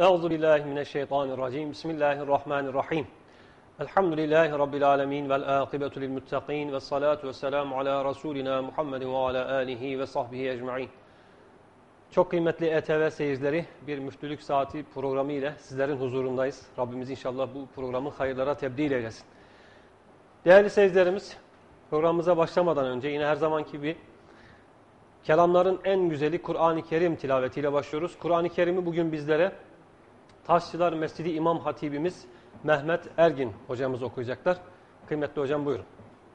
Euzu billahi mineşşeytanirracim. Bismillahirrahmanirrahim. Elhamdülillahi rabbil alamin vel akibetu lil muttaqin ve salatu vesselamu ala rasulina Muhammedin ve ala alihi ve sahbihi ecmaîn. Çok kıymetli ETV seyircileri, bir Müftülük Saati programı ile sizlerin huzurundayız. Rabbimiz inşallah bu programı hayırlara tebdil eylesin. Değerli seyircilerimiz, programımıza başlamadan önce yine her zamanki gibi kelamların en güzeli Kur'an-ı Kerim tilavetiyle başlıyoruz. Kur'an-ı Kerim'i bugün bizlere Taşçılar Mescidi İmam Hatibimiz Mehmet Ergin hocamız okuyacaklar. Kıymetli hocam buyurun.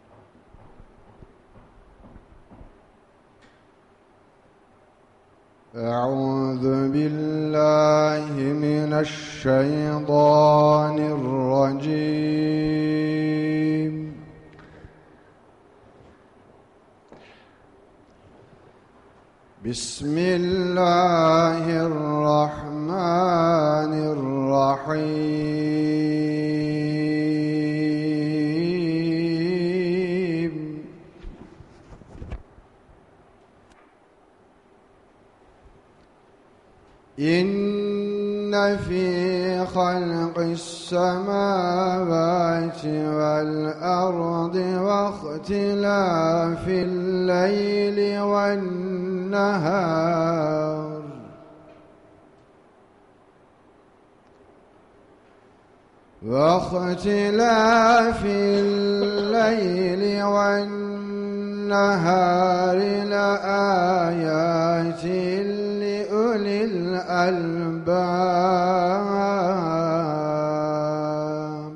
Euzu billahi mineşşeytanirracim. Bismillahirrahmanirrahim. İnne fî halqis semâvâti vel ardı ve ihtilâfil leyli ven nehâr lââyâtin li'ulil albâb.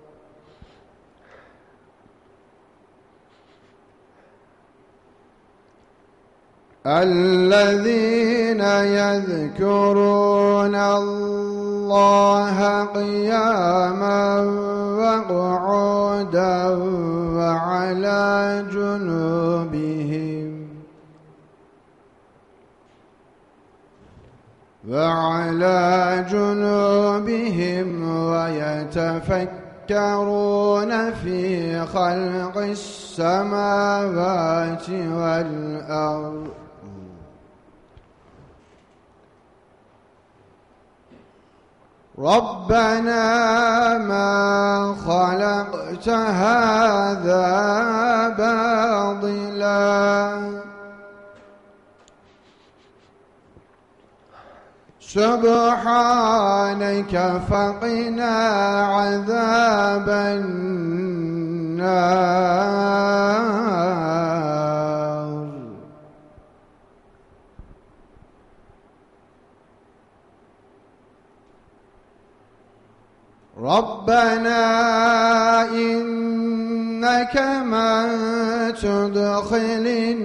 الذين يذكرون الله قياما وقعودا وعلى جنوبهم ويتفكرون في خلق السماوات والأرض ربنا ما خلقت هذا باطلا سبحانك فقنا عذاب النار ربنا إنك من تدخل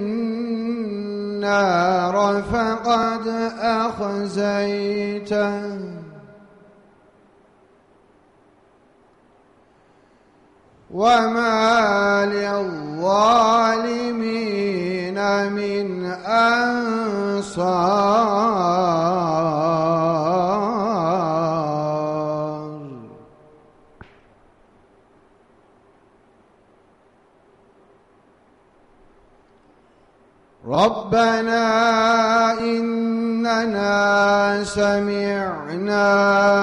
النار فقد أخزيته وما للظالمين من أنصار ربنا إننا سمعنا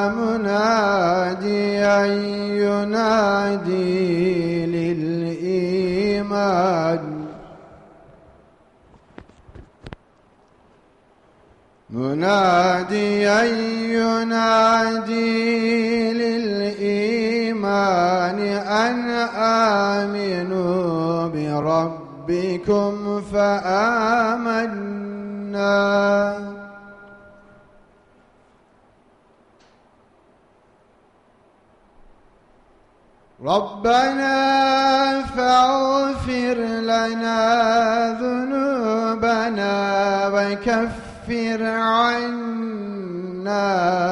مناديا ينادي للإيمان أن آمنوا بربكم فآمنا ربنا فاغفر لنا ذنوبنا وكفر عنا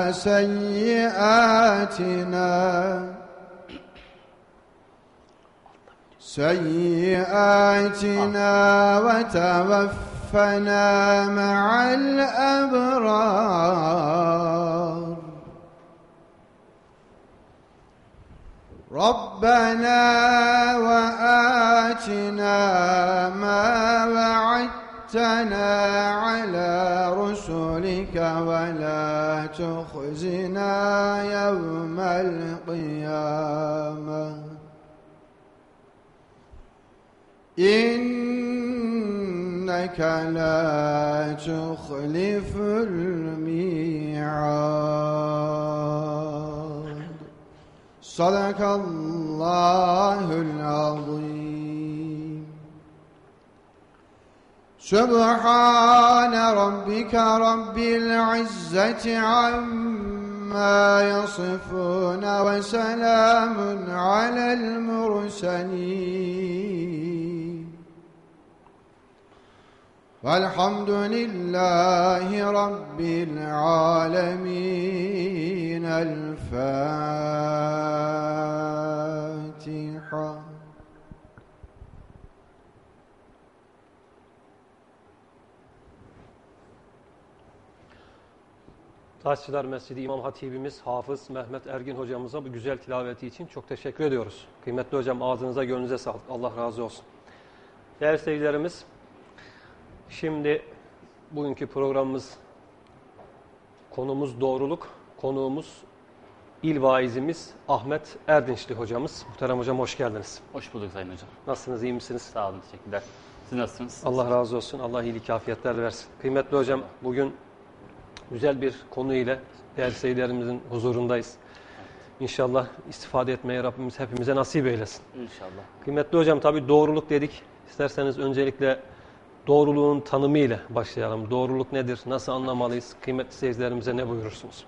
سيئاتنا وتوفنا مع الأبرار ربنا وآتنا ما وعدتنا جمعتنا على رسلك ولا تخزنا يوم القيامة إنك لا تخلف الميعاد صدق الله العظيم سبحان ربك رب العزة عما يصفون وسلام على المرسلين والحمد لله رب العالمين الفاتحة. Taşçılar Mescidi İmam Hatibimiz Hafız Mehmet Ergin hocamıza bu güzel tilaveti için çok teşekkür ediyoruz. Kıymetli hocam, ağzınıza gönlünüze sağlık. Allah razı olsun. Değerli seyircilerimiz, şimdi bugünkü programımız, konumuz doğruluk, konuğumuz İl Vaizimiz Ahmet Erdinçli hocamız. Muhterem hocam, hoş geldiniz. Hoş bulduk Sayın Hocam. Nasılsınız, iyi misiniz? Sağ olun, teşekkürler. Siz nasılsınız? Allah razı olsun. Allah iyilik, afiyetler versin. Kıymetli hocam, bugün güzel bir konu ile değerli seyircilerimizin huzurundayız. İnşallah istifade etmeye Rabbimiz hepimize nasip eylesin. İnşallah. Kıymetli hocam, tabii doğruluk dedik. İsterseniz öncelikle doğruluğun tanımı ile başlayalım. Doğruluk nedir? Nasıl anlamalıyız? Kıymetli seyircilerimize ne buyurursunuz?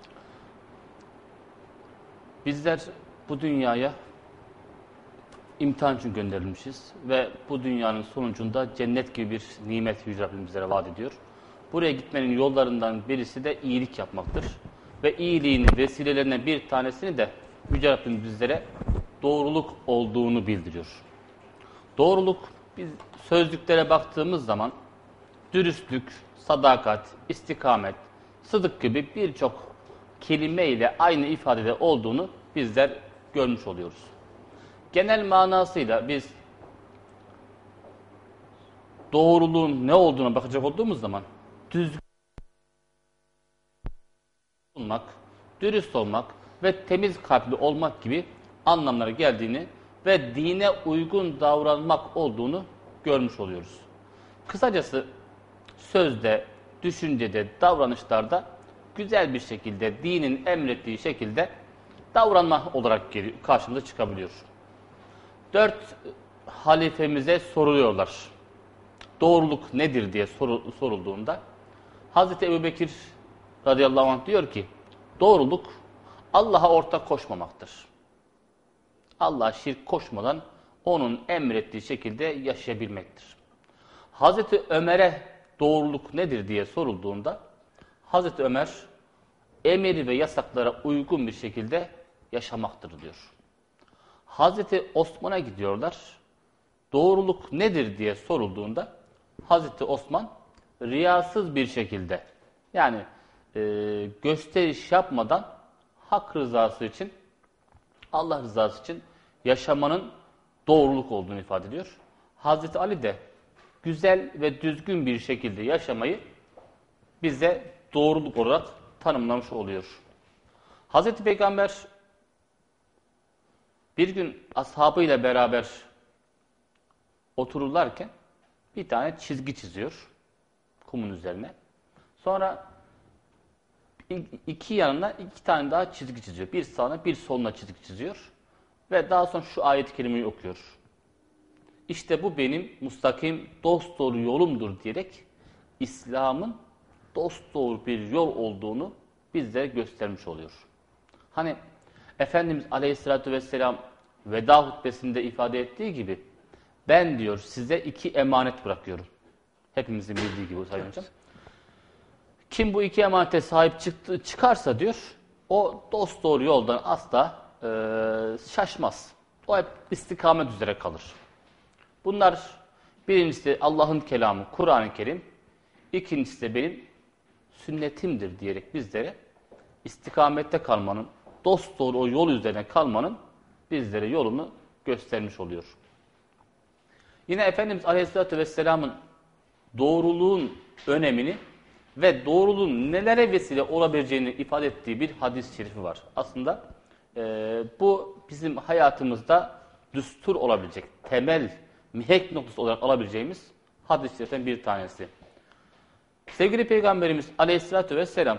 Bizler bu dünyaya imtihan için gönderilmişiz ve bu dünyanın sonucunda cennet gibi bir nimet Yüce Rabbim bizlere vaat ediyor. Buraya gitmenin yollarından birisi de iyilik yapmaktır. Ve iyiliğin vesilelerine bir tanesini de Yüce Rabbim bizlere doğruluk olduğunu bildiriyor. Doğruluk, biz sözlüklere baktığımız zaman dürüstlük, sadakat, istikamet, sıdık gibi birçok kelime ile aynı ifadede olduğunu bizler görmüş oluyoruz. Genel manasıyla biz doğruluğun ne olduğuna bakacak olduğumuz zaman düzgün olmak, dürüst olmak ve temiz kalpli olmak gibi anlamlara geldiğini ve dine uygun davranmak olduğunu görmüş oluyoruz. Kısacası sözde, düşüncede, davranışlarda güzel bir şekilde, dinin emrettiği şekilde davranma olarak karşımıza çıkabiliyor. 4 halifemize soruluyorlar. Doğruluk nedir diye sorulduğunda Hazreti Ebubekir radıyallahu anh diyor ki, doğruluk Allah'a ortak koşmamaktır. Allah'a şirk koşmadan onun emrettiği şekilde yaşayabilmektir. Hazreti Ömer'e doğruluk nedir diye sorulduğunda Hazreti Ömer emir ve yasaklara uygun bir şekilde yaşamaktır diyor. Hazreti Osman'a gidiyorlar. Doğruluk nedir diye sorulduğunda Hazreti Osman riyasız bir şekilde, yani gösteriş yapmadan hak rızası için, Allah rızası için yaşamanın doğruluk olduğunu ifade ediyor. Hazreti Ali de güzel ve düzgün bir şekilde yaşamayı bize doğruluk olarak tanımlamış oluyor. Hazreti Peygamber bir gün ashabıyla beraber otururlarken bir tane çizgi çiziyor kumun üzerine. Sonra iki yanına 2 tane daha çizgi çiziyor. Bir sağına bir soluna çizgi çiziyor. Ve daha sonra şu ayet-i kerimeyi okuyor. İşte bu benim mustakim dosdoğru yolumdur diyerek İslam'ın dosdoğru bir yol olduğunu bizlere göstermiş oluyor. Hani Efendimiz Aleyhisselatü Vesselam veda hutbesinde ifade ettiği gibi, ben diyor size 2 emanet bırakıyorum. Hepimizin bildiği gibi Sayın Hocam. Kim bu 2 emanete sahip çıkarsa diyor, o dosdoğru yoldan asla şaşmaz. O hep istikamet üzere kalır. Bunlar, birincisi Allah'ın kelamı Kur'an-ı Kerim, ikincisi de benim sünnetimdir diyerek bizlere istikamette kalmanın, dosdoğru o yol üzerine kalmanın bizlere yolunu göstermiş oluyor. Yine Efendimiz Aleyhisselatü Vesselam'ın doğruluğun önemini ve doğruluğun nelere vesile olabileceğini ifade ettiği bir hadis-i şerifi var. Aslında bu bizim hayatımızda düstur olabilecek, temel, mihenk noktası olarak alabileceğimiz hadis-i şeriften bir tanesi. Sevgili Peygamberimiz Aleyhisselatü Vesselam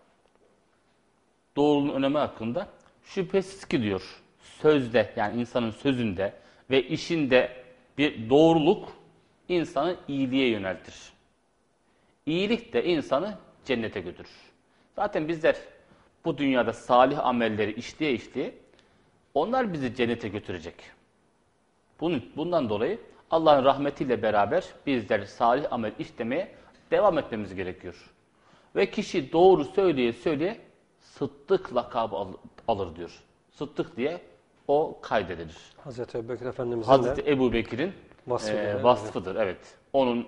doğruluğun önemi hakkında şüphesiz ki diyor, sözde yani insanın sözünde ve işinde bir doğruluk insanı iyiliğe yöneltir. İyilik de insanı cennete götürür. Zaten bizler bu dünyada salih amelleri işleye onlar bizi cennete götürecek. Bundan dolayı Allah'ın rahmetiyle beraber bizler salih amel işlemeye devam etmemiz gerekiyor. Ve kişi doğru söyleye sıddık lakabı alır diyor. Sıddık diye o kaydedilir. Hazreti Ebubekir Efendimiz'in Hazreti Ebubekir'in vasfıdır. Evet. Onun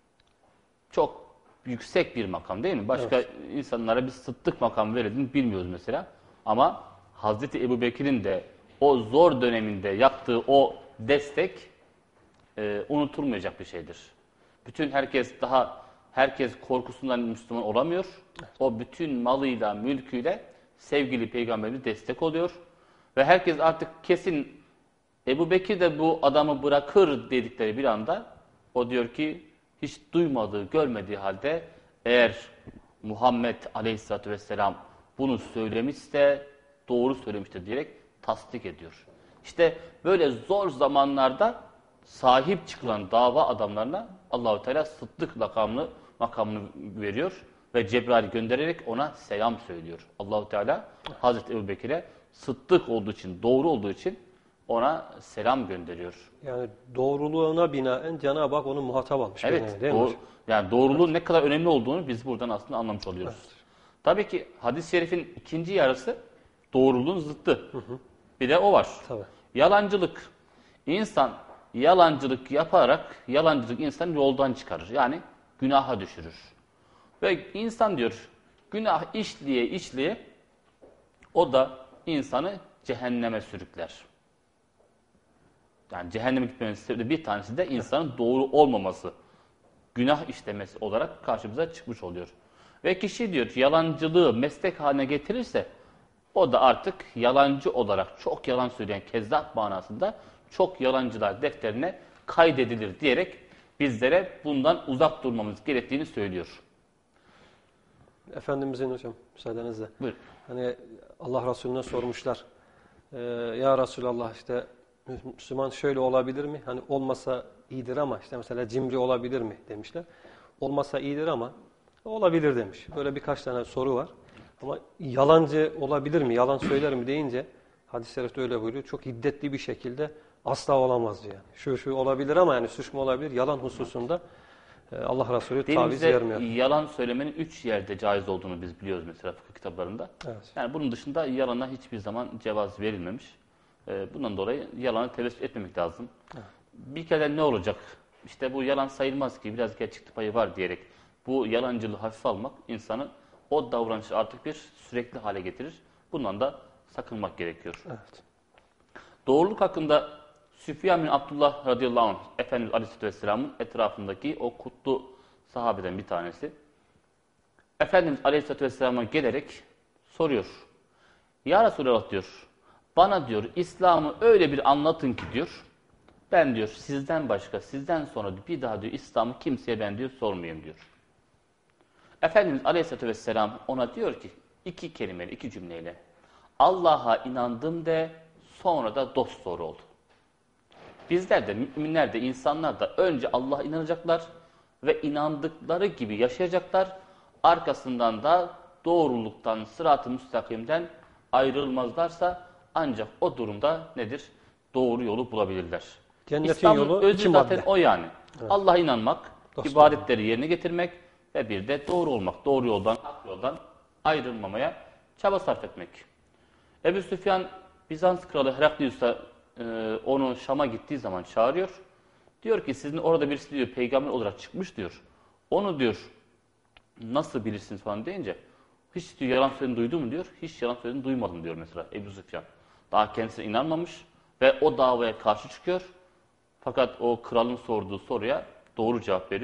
çok yüksek bir makam değil mi? Başka insanlara bir sıddık makam verildiğini bilmiyoruz mesela. Ama Hazreti Ebubekir'in de o zor döneminde yaptığı o destek unutulmayacak bir şeydir. Bütün herkes korkusundan Müslüman olamıyor. O bütün malıyla, mülküyle sevgili Peygamberimiz destek oluyor. Ve herkes artık kesin Ebubekir de bu adamı bırakır dedikleri bir anda o diyor ki hiç duymadığı, görmediği halde eğer Muhammed Aleyhisselatü Vesselam bunu söylemişse doğru söylemiştir diyerek tasdik ediyor. İşte böyle zor zamanlarda sahip çıkılan dava adamlarına Allahu Teala sıddık makamını veriyor ve Cebrail göndererek ona selam söylüyor. Allahu Teala Hazreti Ebubekir'e sıddık olduğu için, doğru olduğu için ona selam gönderiyor. Yani doğruluğuna binaen Cenab-ı Hak onu muhatap almış. Evet, değil mi? yani doğruluğun ne kadar önemli olduğunu biz buradan aslında anlamış oluyoruz. Evet. Tabii ki hadis-i şerifin ikinci yarısı doğruluğun zıttı. Bir de o var. Tabii. Yalancılık. İnsan yalancılık yaparak yalancılık insanı yoldan çıkarır. Yani günaha düşürür. Ve insan diyor günah işleye o da insanı cehenneme sürükler. Yani cehenneme gitmenin sebebi bir tanesi de insanın doğru olmaması, günah işlemesi olarak karşımıza çıkmış oluyor. Ve kişi diyor yalancılığı meslek haline getirirse o da artık yalancı olarak çok yalan söyleyen kezzap manasında çok yalancılar defterine kaydedilir diyerek bizlere bundan uzak durmamız gerektiğini söylüyor. Efendimizin hocam müsaadenizle. Buyurun. Hani Allah Resulüne sormuşlar. Ya Resulallah işte Müslüman şöyle olabilir mi? Hani olmasa iyidir ama işte mesela cimri olabilir mi demişler. Olmasa iyidir ama olabilir demiş. Böyle birkaç tane soru var. Ama yalancı olabilir mi? Yalan söyler mi deyince hadis-i şerifte öyle buyuruyor. Çok hiddetli bir şekilde asla olamaz diyor. Yani. Şu olabilir ama yani suç mu olabilir? Yalan hususunda Allah Resulü taviz vermiyor. Yalan söylemenin 3 yerde caiz olduğunu biz biliyoruz mesela fıkıh kitaplarında. Evet. Yani bunun dışında yalana hiçbir zaman cevaz verilmemiş. Bundan dolayı yalanı tevessül etmemek lazım. Evet. Bir kere ne olacak? İşte bu yalan sayılmaz ki biraz gerçeklik payı var diyerek bu yalancılığı hafife almak insanı o davranışı artık bir sürekli hale getirir. Bundan da sakınmak gerekiyor. Evet. Doğruluk hakkında Süfyan bin Abdullah radıyallahu anh Efendimiz Aleyhisselatü Vesselam'ın etrafındaki o kutlu sahabeden bir tanesi Efendimiz Aleyhisselatü Vesselam'a gelerek soruyor. Ya Resulallah diyor, bana diyor İslam'ı öyle bir anlatın ki diyor, ben diyor sizden başka, sizden sonra bir daha diyor İslam'ı kimseye ben diyor sormayayım diyor. Efendimiz Aleyhisselatü Vesselam ona diyor ki, 2 kelimeyle, 2 cümleyle, Allah'a inandım de sonra da dosdoğru ol. Bizler de, müminler de, insanlar da önce Allah'a inanacaklar ve inandıkları gibi yaşayacaklar. Arkasından da doğruluktan, sırat-ı müstakimden ayrılmazlarsa ancak o durumda nedir? Doğru yolu bulabilirler. Cennetin İslam'ın yolu özü 2 zaten madde. o yani. Evet. Allah'a inanmak, Dostum. ibadetleri yerine getirmek ve bir de doğru olmak. Doğru yoldan, hak yoldan ayrılmamaya çaba sarf etmek. Ebu Süfyan, Bizans kralı Heraklius'a onu Şam'a gittiği zaman çağırıyor. Diyor ki sizin orada birisi diyor peygamber olarak çıkmış diyor. Onu diyor nasıl bilirsiniz falan deyince hiç diyor yalan söylediğini duydun mu diyor. Hiç yalan söylediğini duymadım diyor mesela Ebu Süfyan. Daha kendisine inanmamış ve o davaya karşı çıkıyor. Fakat o kralın sorduğu soruya doğru cevap veriyor.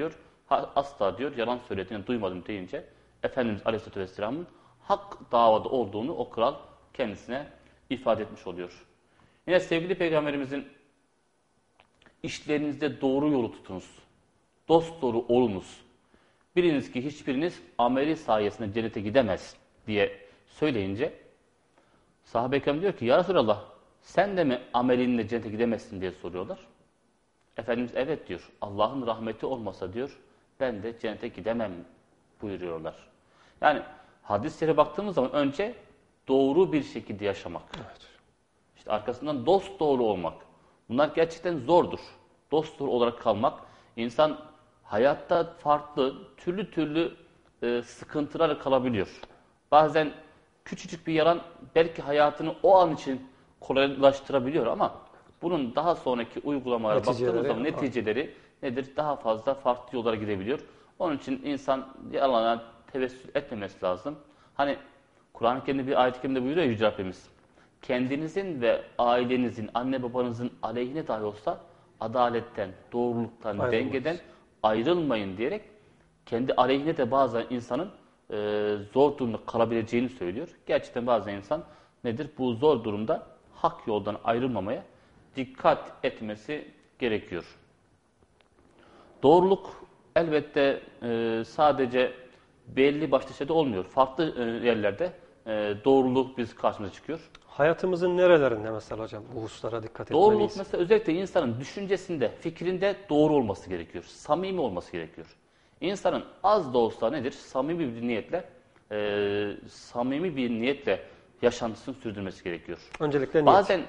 asla diyor yalan söylediğini duymadım deyince Efendimiz Aleyhisselatü Vesselam'ın hak davada olduğunu o kral kendisine ifade etmiş oluyor. Yine sevgili Peygamberimizin işlerinizde doğru yolu tutunuz, dosdoğru olunuz. Biliniz ki hiçbiriniz ameli sayesinde cennete gidemez diye söyleyince sahabe-i kiram diyor ki ya Resulallah sen de mi amelinle cennete gidemezsin diye soruyorlar. Efendimiz evet diyor. Allah'ın rahmeti olmasa diyor ben de cennete gidemem buyuruyorlar. Yani hadislere baktığımız zaman önce doğru bir şekilde yaşamak. Evet. İşte arkasından dosdoğru olmak. Bunlar gerçekten zordur. Dosdoğru olarak kalmak. İnsan hayatta farklı, türlü sıkıntılarla kalabiliyor. Bazen küçücük bir yalan belki hayatını o an için kolaylaştırabiliyor ama bunun daha sonraki uygulamalara baktığımız zaman neticeleri nedir? Daha fazla farklı yollara gidebiliyor. Onun için insan yalana tevessül etmemesi lazım. Hani Kur'an-ı Kerim'de bir ayet-i kerimde buyuruyor ya Yüce Rabbimiz. Kendinizin ve ailenizin, anne babanızın aleyhine dahi olsa adaletten, doğruluktan, dengeden ayrılmayın diyerek kendi aleyhine de bazen insanın zor durumda kalabileceğini söylüyor. Gerçekten bazen insan nedir? Bu zor durumda hak yoldan ayrılmamaya dikkat etmesi gerekiyor. Doğruluk elbette sadece belli başlı şeyde olmuyor. Farklı yerlerde doğruluk biz karşımıza çıkıyor. Hayatımızın nerelerinde mesela hocam bu hususlara dikkat etmeliyiz? Doğruluk mesela özellikle insanın düşüncesinde, fikrinde doğru olması gerekiyor. Samimi olması gerekiyor. İnsanın az da olsa nedir? Samimi bir niyetle yaşantısını sürdürmesi gerekiyor. Öncelikle niyet. Bazen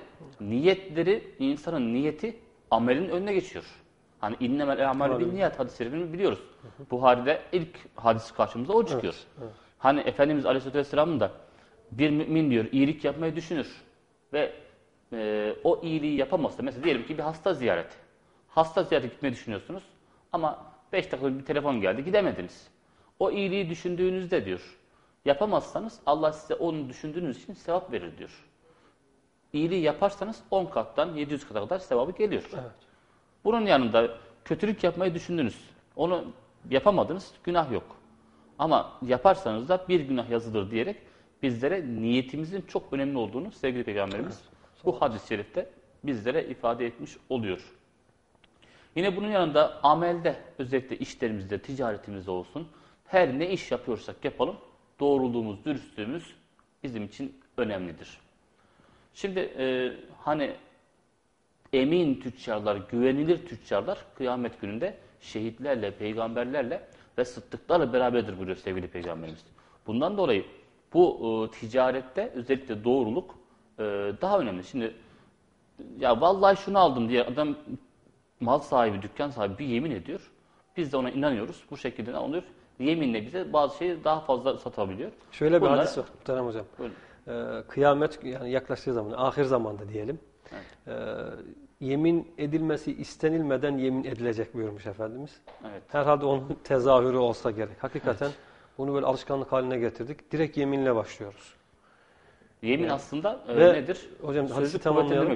insanın niyeti amelin önüne geçiyor. Hani innemel a'malu bin niyet hadis-i şerifini biliyoruz. Buhari'de ilk hadis karşımıza o çıkıyor. Evet. Hani Efendimiz Aleyhisselatü Vesselam'ın da bir mümin diyor iyilik yapmayı düşünür ve o iyiliği yapamazsa mesela diyelim ki bir hasta ziyareti. Hasta ziyarete gitmeyi düşünüyorsunuz ama 5 dakikalık bir telefon geldi gidemediniz. O iyiliği düşündüğünüzde diyor yapamazsanız Allah size onu düşündüğünüz için sevap verir diyor. İyiliği yaparsanız 10 kattan 700 kata kadar sevabı geliyor. Evet. Bunun yanında kötülük yapmayı düşündünüz. Onu yapamadınız, günah yok. Ama yaparsanız da bir günah yazılır diyerek bizlere niyetimizin çok önemli olduğunu sevgili Peygamberimiz bu hadis-i şerifte bizlere ifade etmiş oluyor. Yine bunun yanında amelde, özellikle işlerimizde, ticaretimizde olsun, her ne iş yapıyorsak yapalım, doğruluğumuz, dürüstlüğümüz bizim için önemlidir. Şimdi hani emin tüccarlar, güvenilir tüccarlar kıyamet gününde şehitlerle, peygamberlerle ve sıddıklarla beraberdir buyuruyor sevgili Peygamberimiz. Bundan dolayı bu ticarette özellikle doğruluk daha önemli. Şimdi ya vallahi şunu aldım diye adam mal sahibi, dükkan sahibi bir yemin ediyor. Biz de ona inanıyoruz. Bu şekilde ne oluyor? Yeminle bize bazı şeyi daha fazla satabiliyor. Şöyle bir hadis var Muhterem Hocam. Kıyamet yani yaklaştığı zaman, ahir zamanda diyelim. Evet. Yemin edilmesi istenilmeden yemin edilecek buyurmuş Efendimiz. Evet. Herhalde onun tezahürü olsa gerek. Hakikaten bunu böyle alışkanlık haline getirdik. Direkt yeminle başlıyoruz. Yemin aslında nedir? Hocam hadisi tamamlayalım.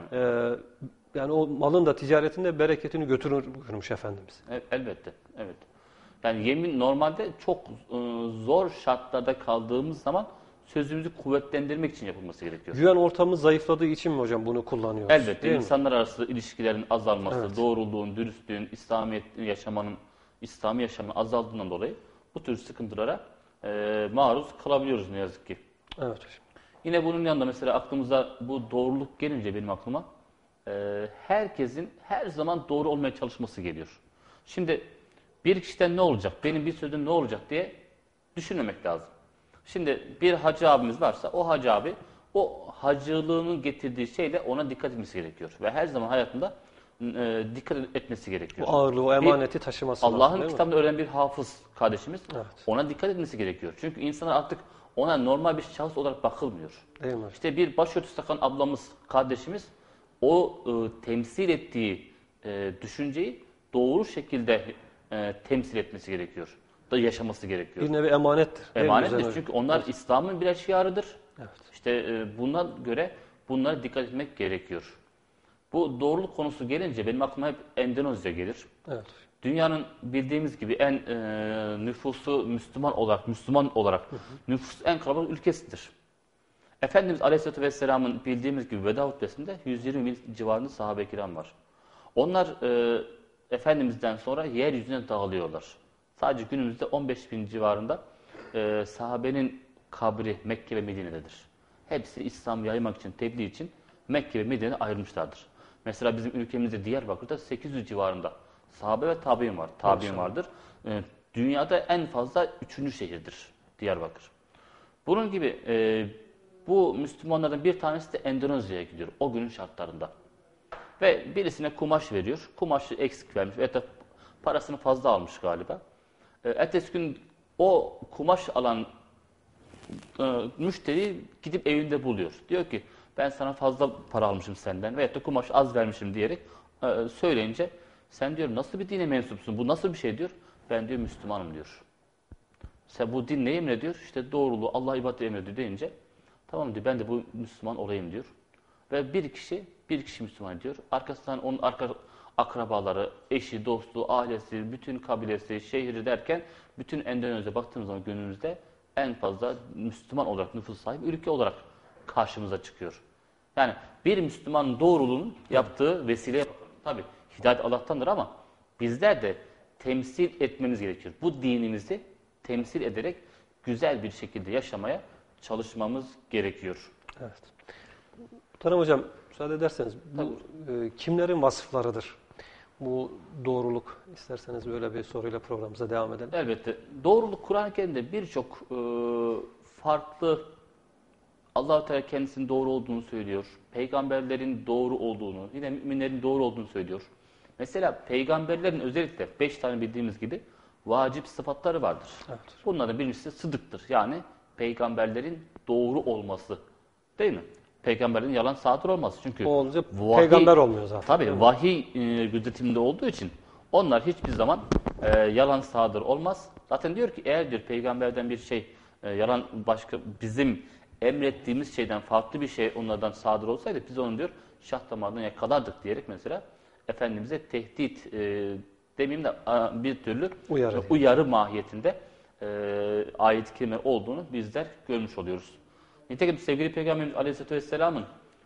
Yani o malın da ticaretinde bereketini götürür buyurmuş Efendimiz. Elbette. Evet. Yani yemin normalde çok zor şartlarda kaldığımız zaman sözümüzü kuvvetlendirmek için yapılması gerekiyor. Güven ortamı zayıfladığı için mi hocam bunu kullanıyoruz? Elbette. İnsanlar arası ilişkilerin azalması, doğruluğun, dürüstlüğün, İslami yaşamın azaldığından dolayı bu tür sıkıntılara maruz kalabiliyoruz ne yazık ki. Evet hocam. Yine bunun yanında mesela aklımıza bu doğruluk gelince benim aklıma herkesin her zaman doğru olmaya çalışması geliyor. Şimdi bir kişiden ne olacak, benim bir sözüm ne olacak diye düşünmemek lazım. Şimdi bir hacı abimiz varsa o hacı abi o hacılığının getirdiği şeyle ona dikkat etmesi gerekiyor. Ve her zaman hayatında dikkat etmesi gerekiyor. O ağırlığı, o emaneti taşıması lazım. Allah'ın kitabında öğrenen bir hafız kardeşimiz evet. Ona dikkat etmesi gerekiyor. Çünkü insanlar artık ona normal bir şahıs olarak bakılmıyor. Değil mi? İşte bir başörtüsü takan ablamız, kardeşimiz o temsil ettiği düşünceyi doğru şekilde temsil etmesi gerekiyor. Da yaşaması gerekiyor. Bir nevi emanettir. Emanettir çünkü onlar evet. İslam'ın birer şiarıdır. Evet. İşte buna göre bunlara dikkat etmek gerekiyor. Bu doğruluk konusu gelince benim aklıma hep Endonezya gelir. Evet. Dünyanın bildiğimiz gibi en nüfusu Müslüman olarak nüfus en kalabalık ülkesidir. Efendimiz Aleyhisselatü Vesselam'ın bildiğimiz gibi veda hutbesinde 120 bin civarında sahabe-i kiram var. Onlar Efendimiz'den sonra yeryüzüne dağılıyorlar. Sadece günümüzde 15 bin civarında sahabenin kabri Mekke ve Medine'dedir. Hepsi İslam yaymak için, tebliğ için Mekke ve Medine'ye ayrılmışlardır. Mesela bizim ülkemizde Diyarbakır'da 800 civarında sahabe ve tabi'in var. Tabi'in vardır. Dünyada en fazla 3. şehirdir Diyarbakır. Bunun gibi bu Müslümanlardan bir tanesi de Endonezya'ya gidiyor o günün şartlarında. Ve birisine kumaş veriyor. Kumaşı eksik vermiş veya da parasını fazla almış galiba. Ertesi gün o kumaş alan müşteri gidip evinde buluyor. Diyor ki ben sana fazla para almışım senden veyahut da kumaş az vermişim diyerek söyleyince sen diyor nasıl bir dine mensupsun, bu nasıl bir şey diyor. Ben diyor Müslümanım diyor. Sen bu din ne emrediyor? İşte doğruluğu, Allah ibadet emrediyor deyince tamam diyor ben de bu Müslüman olayım diyor. Ve bir kişi Müslüman diyor. Arkasından onun akrabaları, eşi, dostu, ailesi, bütün kabilesi, şehri derken bütün Endonezya baktığımız zaman günümüzde en fazla Müslüman olarak nüfus sahibi ülke olarak karşımıza çıkıyor. Yani bir Müslüman doğruluğun yaptığı vesile tabii hidayet Allah'tandır ama bizler de temsil etmemiz gerekiyor. Bu dinimizi temsil ederek güzel bir şekilde yaşamaya çalışmamız gerekiyor. Evet. Muhterem Hocam, müsaade ederseniz bu kimlerin vasıflarıdır? Bu doğruluk, isterseniz böyle bir soruyla programımıza devam edelim. Elbette. Doğruluk Kur'an-ı Kerim'de birçok farklı Allah-u Teala kendisinin doğru olduğunu söylüyor. Peygamberlerin doğru olduğunu, yine müminlerin doğru olduğunu söylüyor. Mesela peygamberlerin özellikle 5 tane bildiğimiz gibi vacip sıfatları vardır. Evet. Bunların birincisi sıdıktır. Yani peygamberlerin doğru olması. Değil mi? Peygamberlerin yalan sadır olması. Çünkü o olunca peygamber olmuyor zaten. Tabii vahiy gözetiminde olduğu için onlar hiçbir zaman yalan sadır olmaz. Zaten diyor ki eğer diyor peygamberden bir şey yalan başka bizim emrettiğimiz şeyden farklı bir şey onlardan sadır olsaydı biz onu diyor şah damarından yakalardık diyerek mesela Efendimiz'e tehdit demeyeyim de bir türlü uyarı mahiyetinde ayet-i kerime olduğunu bizler görmüş oluyoruz. Nitekim sevgili Peygamberimiz Aleyhisselatü Vesselam'ın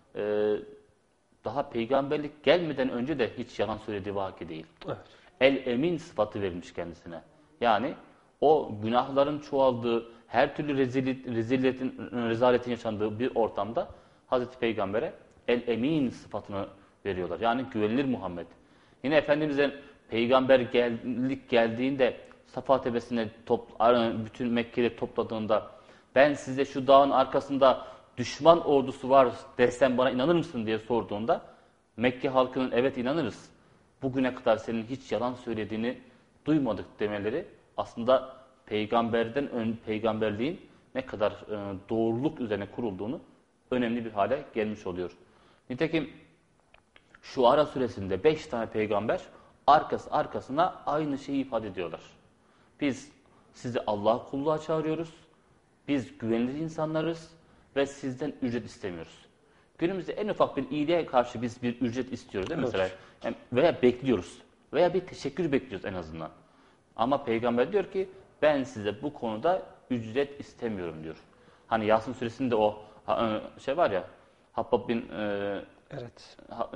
daha peygamberlik gelmeden önce de hiç yalan söylediği vaki değil. Evet. El-Emin sıfatı verilmiş kendisine. Yani o günahların çoğaldığı, her türlü rezaletin yaşandığı bir ortamda Hazreti Peygamber'e El-Emin sıfatını veriyorlar. Yani güvenilir Muhammed. Yine Efendimiz'e peygamberlik geldiğinde Safa Tepesi'ne bütün Mekke'yi topladığında ben size şu dağın arkasında düşman ordusu var desem bana inanır mısın diye sorduğunda Mekke halkının evet inanırız. Bugüne kadar senin hiç yalan söylediğini duymadık demeleri aslında peygamberliğin ne kadar doğruluk üzerine kurulduğunu önemli bir hale gelmiş oluyor. Nitekim Şuara suresinde 5 tane peygamber arkasına aynı şeyi ifade ediyorlar. Biz sizi Allah kulluğa çağırıyoruz. Biz güvenilir insanlarız ve sizden ücret istemiyoruz. Günümüzde en ufak bir iyiliğe karşı biz bir ücret istiyoruz değil mi? Mesela yani veya bekliyoruz. Veya bir teşekkür bekliyoruz en azından. Ama peygamber diyor ki ben size bu konuda ücret istemiyorum diyor. Hani Yasin suresinde o şey var ya Habbab bin evet.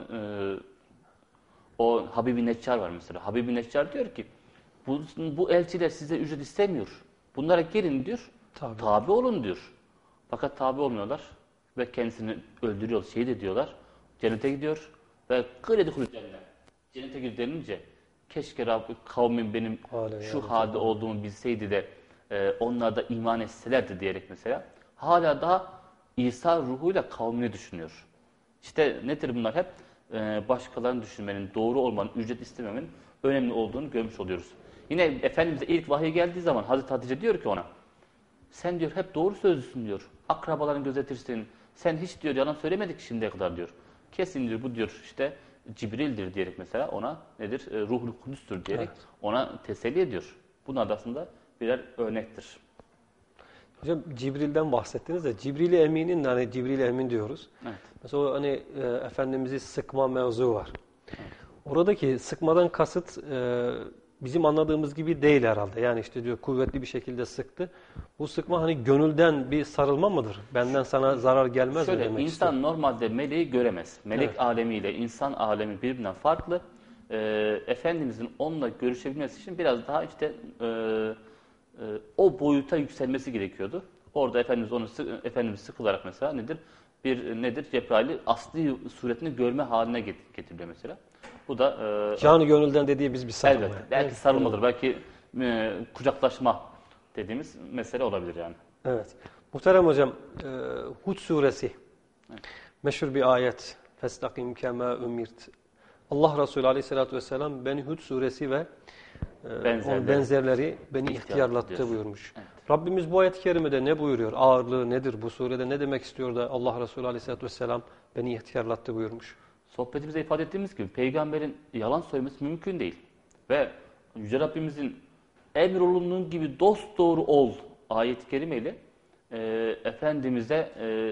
O Habib-i Neccar var mesela. Habib-i Neccar diyor ki bu elçiler size ücret istemiyor. Bunlara gelin diyor. Tabi olun diyor. Fakat tabi olmuyorlar ve kendisini öldürüyor, şehit ediyorlar. Cennete gidiyor ve kıyredikul cennet. Cennete gir denince keşke Rabbi kavmin benim şu halde olduğumu bilseydi de onlar da iman etselerdi diyerek mesela hala daha İsa ruhuyla kavmini düşünüyor. İşte nedir bunlar hep? Başkalarını düşünmenin, doğru olmanın, ücret istememenin önemli olduğunu görmüş oluyoruz. Yine Efendimiz'e ilk vahiy geldiği zaman Hazreti Hatice diyor ki ona sen diyor hep doğru sözlüsün diyor. Akrabalarını gözetirsin. Sen hiç diyor yalan söylemedik şimdiye kadar diyor. Kesin diyor bu diyor işte Cibril'dir diyerek mesela ona nedir? Ruhul Kudüs'tür diyerek ona teselli ediyor. Bunlar da aslında birer örnektir. Hocam Cibril'den bahsettiniz de Cibril-i Emin'in hani Cibril-i Emin diyoruz. Evet. Mesela o hani Efendimiz'i sıkma mevzu var. Oradaki sıkmadan kasıt bizim anladığımız gibi değil herhalde. Yani işte diyor kuvvetli bir şekilde sıktı. Bu sıkma hani gönülden bir sarılma mıdır? Benden sana zarar gelmez mi demek insan istiyor? normalde meleği göremez. Melek Evet. alemiyle insan alemi birbirinden farklı. Efendimizin onunla görüşebilmesi için biraz daha işte o boyuta yükselmesi gerekiyordu. Orada Efendimiz sıkılarak mesela nedir? Cebrail'i asli suretini görme haline getiriliyor mesela. Bu da Canı gönülden dediğimiz bir sarılma. elbette. Belki sarılmadır, belki kucaklaşma dediğimiz mesele olabilir yani. Evet. Muhterem hocam, Hud suresi meşhur bir ayet. Festakim kema ümirt. Allah Resulü Aleyhisselatü Vesselam Beni Hud suresi ve onun benzerleri beni ihtiyarlattı buyurmuş. Evet. Rabbimiz bu ayet-i kerimede ne buyuruyor? Ağırlığı nedir? Bu surede ne demek istiyor da Allah Resulü Aleyhisselatü Vesselam beni ihtiyarlattı buyurmuş? Sohbetimizde ifade ettiğimiz gibi peygamberin yalan söylemesi mümkün değil. Ve Yüce Rabbimizin emrolunduğun gibi dosdoğru ol ayet-i kerimeyle Efendimiz'e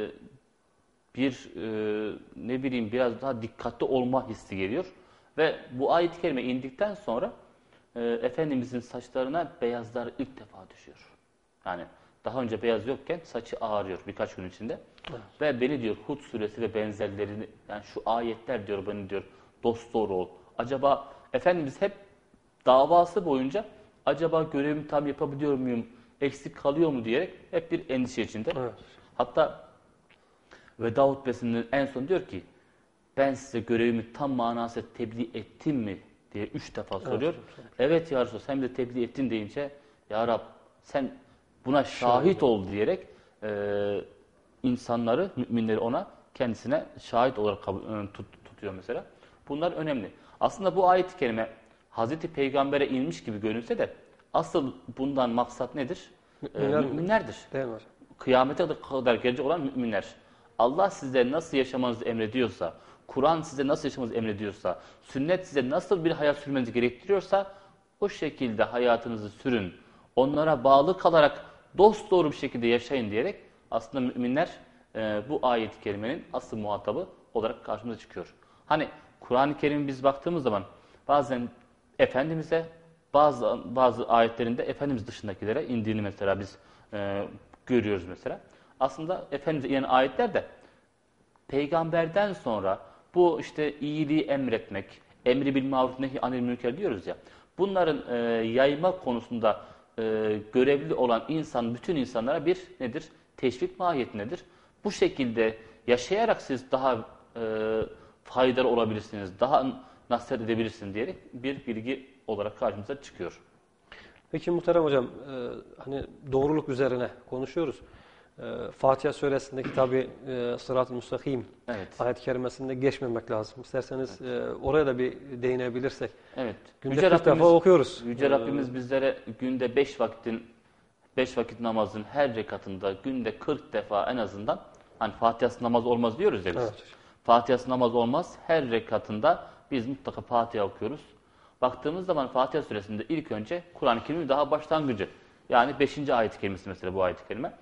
biraz daha dikkatli olma hissi geliyor. Ve bu ayet-i kerime indikten sonra Efendimiz'in saçlarına beyazlar ilk defa düşüyor. Yani daha önce beyaz yokken saçı ağarıyor birkaç gün içinde. Evet. Ve beni diyor Hud suresi ve benzerlerini, yani şu ayetler diyor beni diyor dosdoğru ol. Acaba Efendimiz hep davası boyunca acaba görevimi tam yapabiliyor muyum, eksik kalıyor mu diyerek hep bir endişe içinde. Evet. Hatta Veda hutbesinin en son diyor ki ben size görevimi tam manasıyla tebliğ ettim mi diye 3 defa soruyor. Evet ya Resulallah sen de tebliğ ettin deyince ya Rab sen buna şahit ol diyerek insanları, müminleri ona kendisine şahit olarak tutuyor mesela. Bunlar önemli. Aslında bu ayet-i kerime Hazreti Peygamber'e inmiş gibi görünse de asıl bundan maksat nedir? Müminlerdir. Değil mi hocam? Kıyamete kadar gelecek olan müminler. Allah size nasıl yaşamanızı emrediyorsa, Kur'an size nasıl yaşamanızı emrediyorsa, sünnet size nasıl bir hayat sürmenizi gerektiriyorsa o şekilde hayatınızı sürün. Onlara bağlı kalarak dosdoğru bir şekilde yaşayın diyerek aslında müminler bu ayet-i kerimenin asıl muhatabı olarak karşımıza çıkıyor. Hani Kur'an-ı Kerim'e biz baktığımız zaman bazen Efendimiz'e bazı ayetlerinde Efendimiz dışındakilere indiğini mesela biz görüyoruz mesela. Aslında Efendimiz'e inen ayetler de peygamberden sonra bu işte iyiliği emretmek, emri bil maruf nehi anil münker diyoruz ya. Bunların yayma konusunda görevli olan bütün insanlara bir nedir? Teşvik mahiyetindedir. Bu şekilde yaşayarak siz daha faydalı olabilirsiniz, daha nasihat edebilirsiniz diyerek bir bilgi olarak karşımıza çıkıyor. Peki muhterem hocam, hani doğruluk üzerine konuşuyoruz. Fatiha suresindeki tabi Sırat-ı Müstakim ayet-i kerimesinde geçmemek lazım. İsterseniz oraya da bir değinebilirsek. Evet. Günde 40 defa okuyoruz. Yüce Rabbimiz bizlere günde 5 vakit namazın her rekatında günde 40 defa en azından, hani Fatiha'sız namaz olmaz diyoruz ya biz. Evet. Fatiha'sız namaz olmaz. Her rekatında biz mutlaka Fatiha okuyoruz. Baktığımız zaman Fatiha suresinde ilk önce Kur'an-ı Kerim'in daha başlangıcı. Yani 5. ayet-i kerimesi mesela bu ayet-i kerime.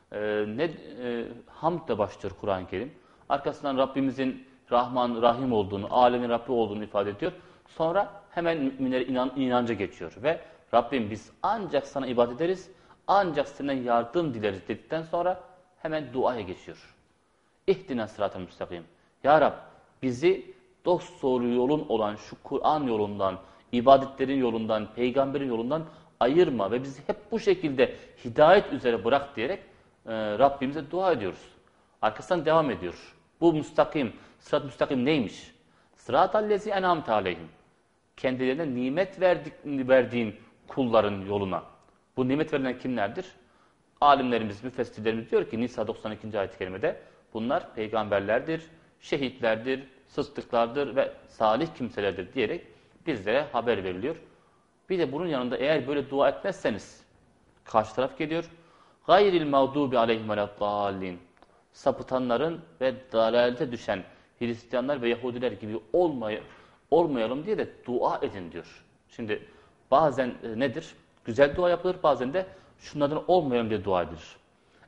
Hamdle başlıyor Kur'an-ı Kerim. Arkasından Rabbimizin Rahman, Rahim olduğunu, alemin Rabbi olduğunu ifade ediyor. Sonra hemen müminlere inanca geçiyor. Ve Rabbim biz ancak sana ibadet ederiz, ancak senden yardım dileriz dedikten sonra hemen duaya geçiyor. İhdina sırat-ı müstakim. Ya Rab bizi dosdoğru yolun olan şu Kur'an yolundan, ibadetlerin yolundan, peygamberin yolundan ayırma ve bizi hep bu şekilde hidayet üzere bırak diyerek Rabbimize dua ediyoruz. Arkasından devam ediyor. Bu müstakim, sırat-ı müstakim neymiş? Sırat-ı en'amte aleyhim. Kendilerine nimet verdiğin kulların yoluna. Bu nimet verilen kimlerdir? Alimlerimiz, müfessirlerimiz diyor ki Nisa 92. ayet-i kerimede bunlar peygamberlerdir, şehitlerdir, sıddıklardır ve salih kimselerdir diyerek bizlere haber veriliyor. Bir de bunun yanında eğer böyle dua etmezseniz karşı taraf geliyor. Gayril mağdubi aleyhim veleddallin. Sapıtanların ve dalalete düşen Hristiyanlar ve Yahudiler gibi olmayalım diye de dua edin diyor. Şimdi bazen nedir? Güzel dua yapılır, bazen de şunlardan olmayalım diye dua edilir.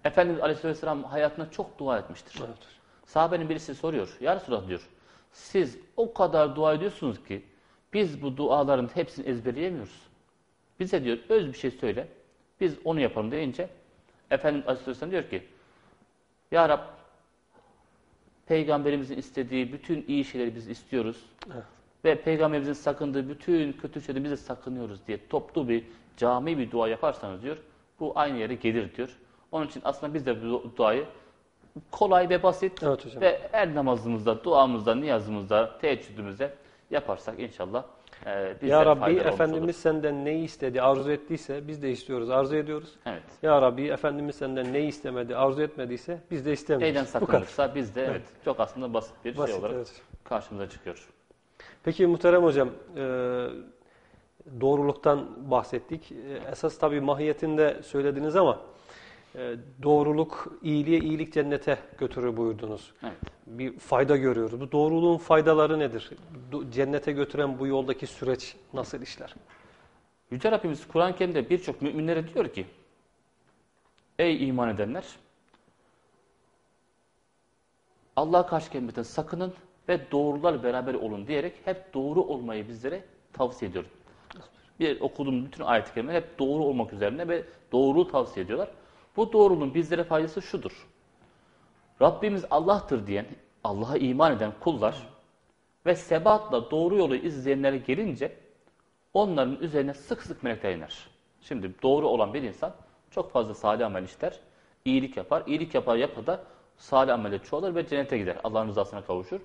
Efendimiz Aleyhisselam hayatında çok dua etmiştir. Evet. Sahabenin birisi soruyor. Ya Resulallah diyor. Siz o kadar dua ediyorsunuz ki biz bu duaların hepsini ezberleyemiyoruz. Bize diyor öz bir şey söyle. Biz onu yapalım deyince Efendimiz Aleyhisselam diyor ki Ya Rab Peygamberimizin istediği bütün iyi şeyleri biz istiyoruz. Evet. Ve Peygamberimizin sakındığı bütün kötü şeyleri biz de sakınıyoruz diye toplu bir cami bir dua yaparsanız diyor bu aynı yere gelir diyor. Onun için aslında biz de bu duayı kolay ve basit ve her namazımızda, duamızda, niyazımızda, teheccüdümüzde yaparsak inşallah Ya Rabbi Efendimiz senden neyi istedi, arzu ettiyse biz de istiyoruz, arzu ediyoruz. Evet. Ya Rabbi Efendimiz senden neyi istemedi, arzu etmediyse biz de istemiyoruz. Neyden sakınırsa biz de çok aslında basit bir şey olarak karşımıza çıkıyor. Peki Muhterem Hocam, doğruluktan bahsettik. Esas tabii mahiyetinde söylediniz ama doğruluk iyiliğe, iyilik cennete götürür buyurdunuz. Evet. Bir fayda görüyoruz. Bu doğruluğun faydaları nedir? Cennete götüren bu yoldaki süreç nasıl işler? Yüce Rabbimiz Kur'an-ı Kerim'de birçok müminlere diyor ki ey iman edenler Allah'a karşı gelmekten sakının ve doğrularla beraber olun diyerek hep doğru olmayı bizlere tavsiye ediyor. Bir okuduğum bütün ayet-i kerimeler hep doğru olmak üzerine ve doğruluğu tavsiye ediyorlar. Bu doğruluğun bizlere faydası şudur. Rabbimiz Allah'tır diyen, Allah'a iman eden kullar ve sebatla doğru yolu izleyenlere gelince onların üzerine sık sık melekler iner. Şimdi doğru olan bir insan çok fazla salih amel işler, iyilik yapar. İyilik yapar da salih amele çoğalır ve cennete gider. Allah'ın rızasına kavuşur.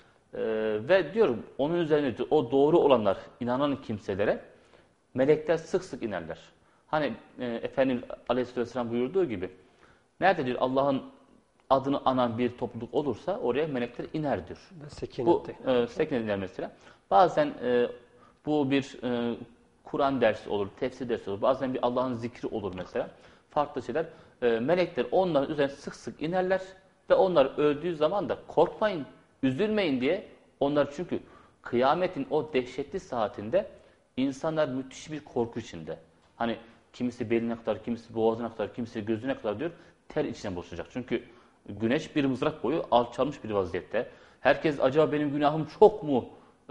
Ve diyorum onun üzerine o doğru olanlar, inanan kimselere melekler sık sık inerler. Hani Efendimiz Aleyhisselam buyurduğu gibi nerede diyor Allah'ın adını anan bir topluluk olursa oraya melekler iner diyor. Bu sekinet iner mesela. Bazen bu bir Kur'an dersi olur, tefsir dersi olur. Bazen bir Allah'ın zikri olur mesela. Farklı şeyler. Melekler onların üzerine sık sık inerler ve onlar öldüğü zaman da korkmayın, üzülmeyin diye onlar çünkü kıyametin o dehşetli saatinde insanlar müthiş bir korku içinde. Hani kimisi beline kadar, kimisi boğazına kadar, kimisi gözüne kadar diyor ter içine boşacak. Çünkü güneş bir mızrak boyu alçalmış bir vaziyette. Herkes acaba benim günahım çok mu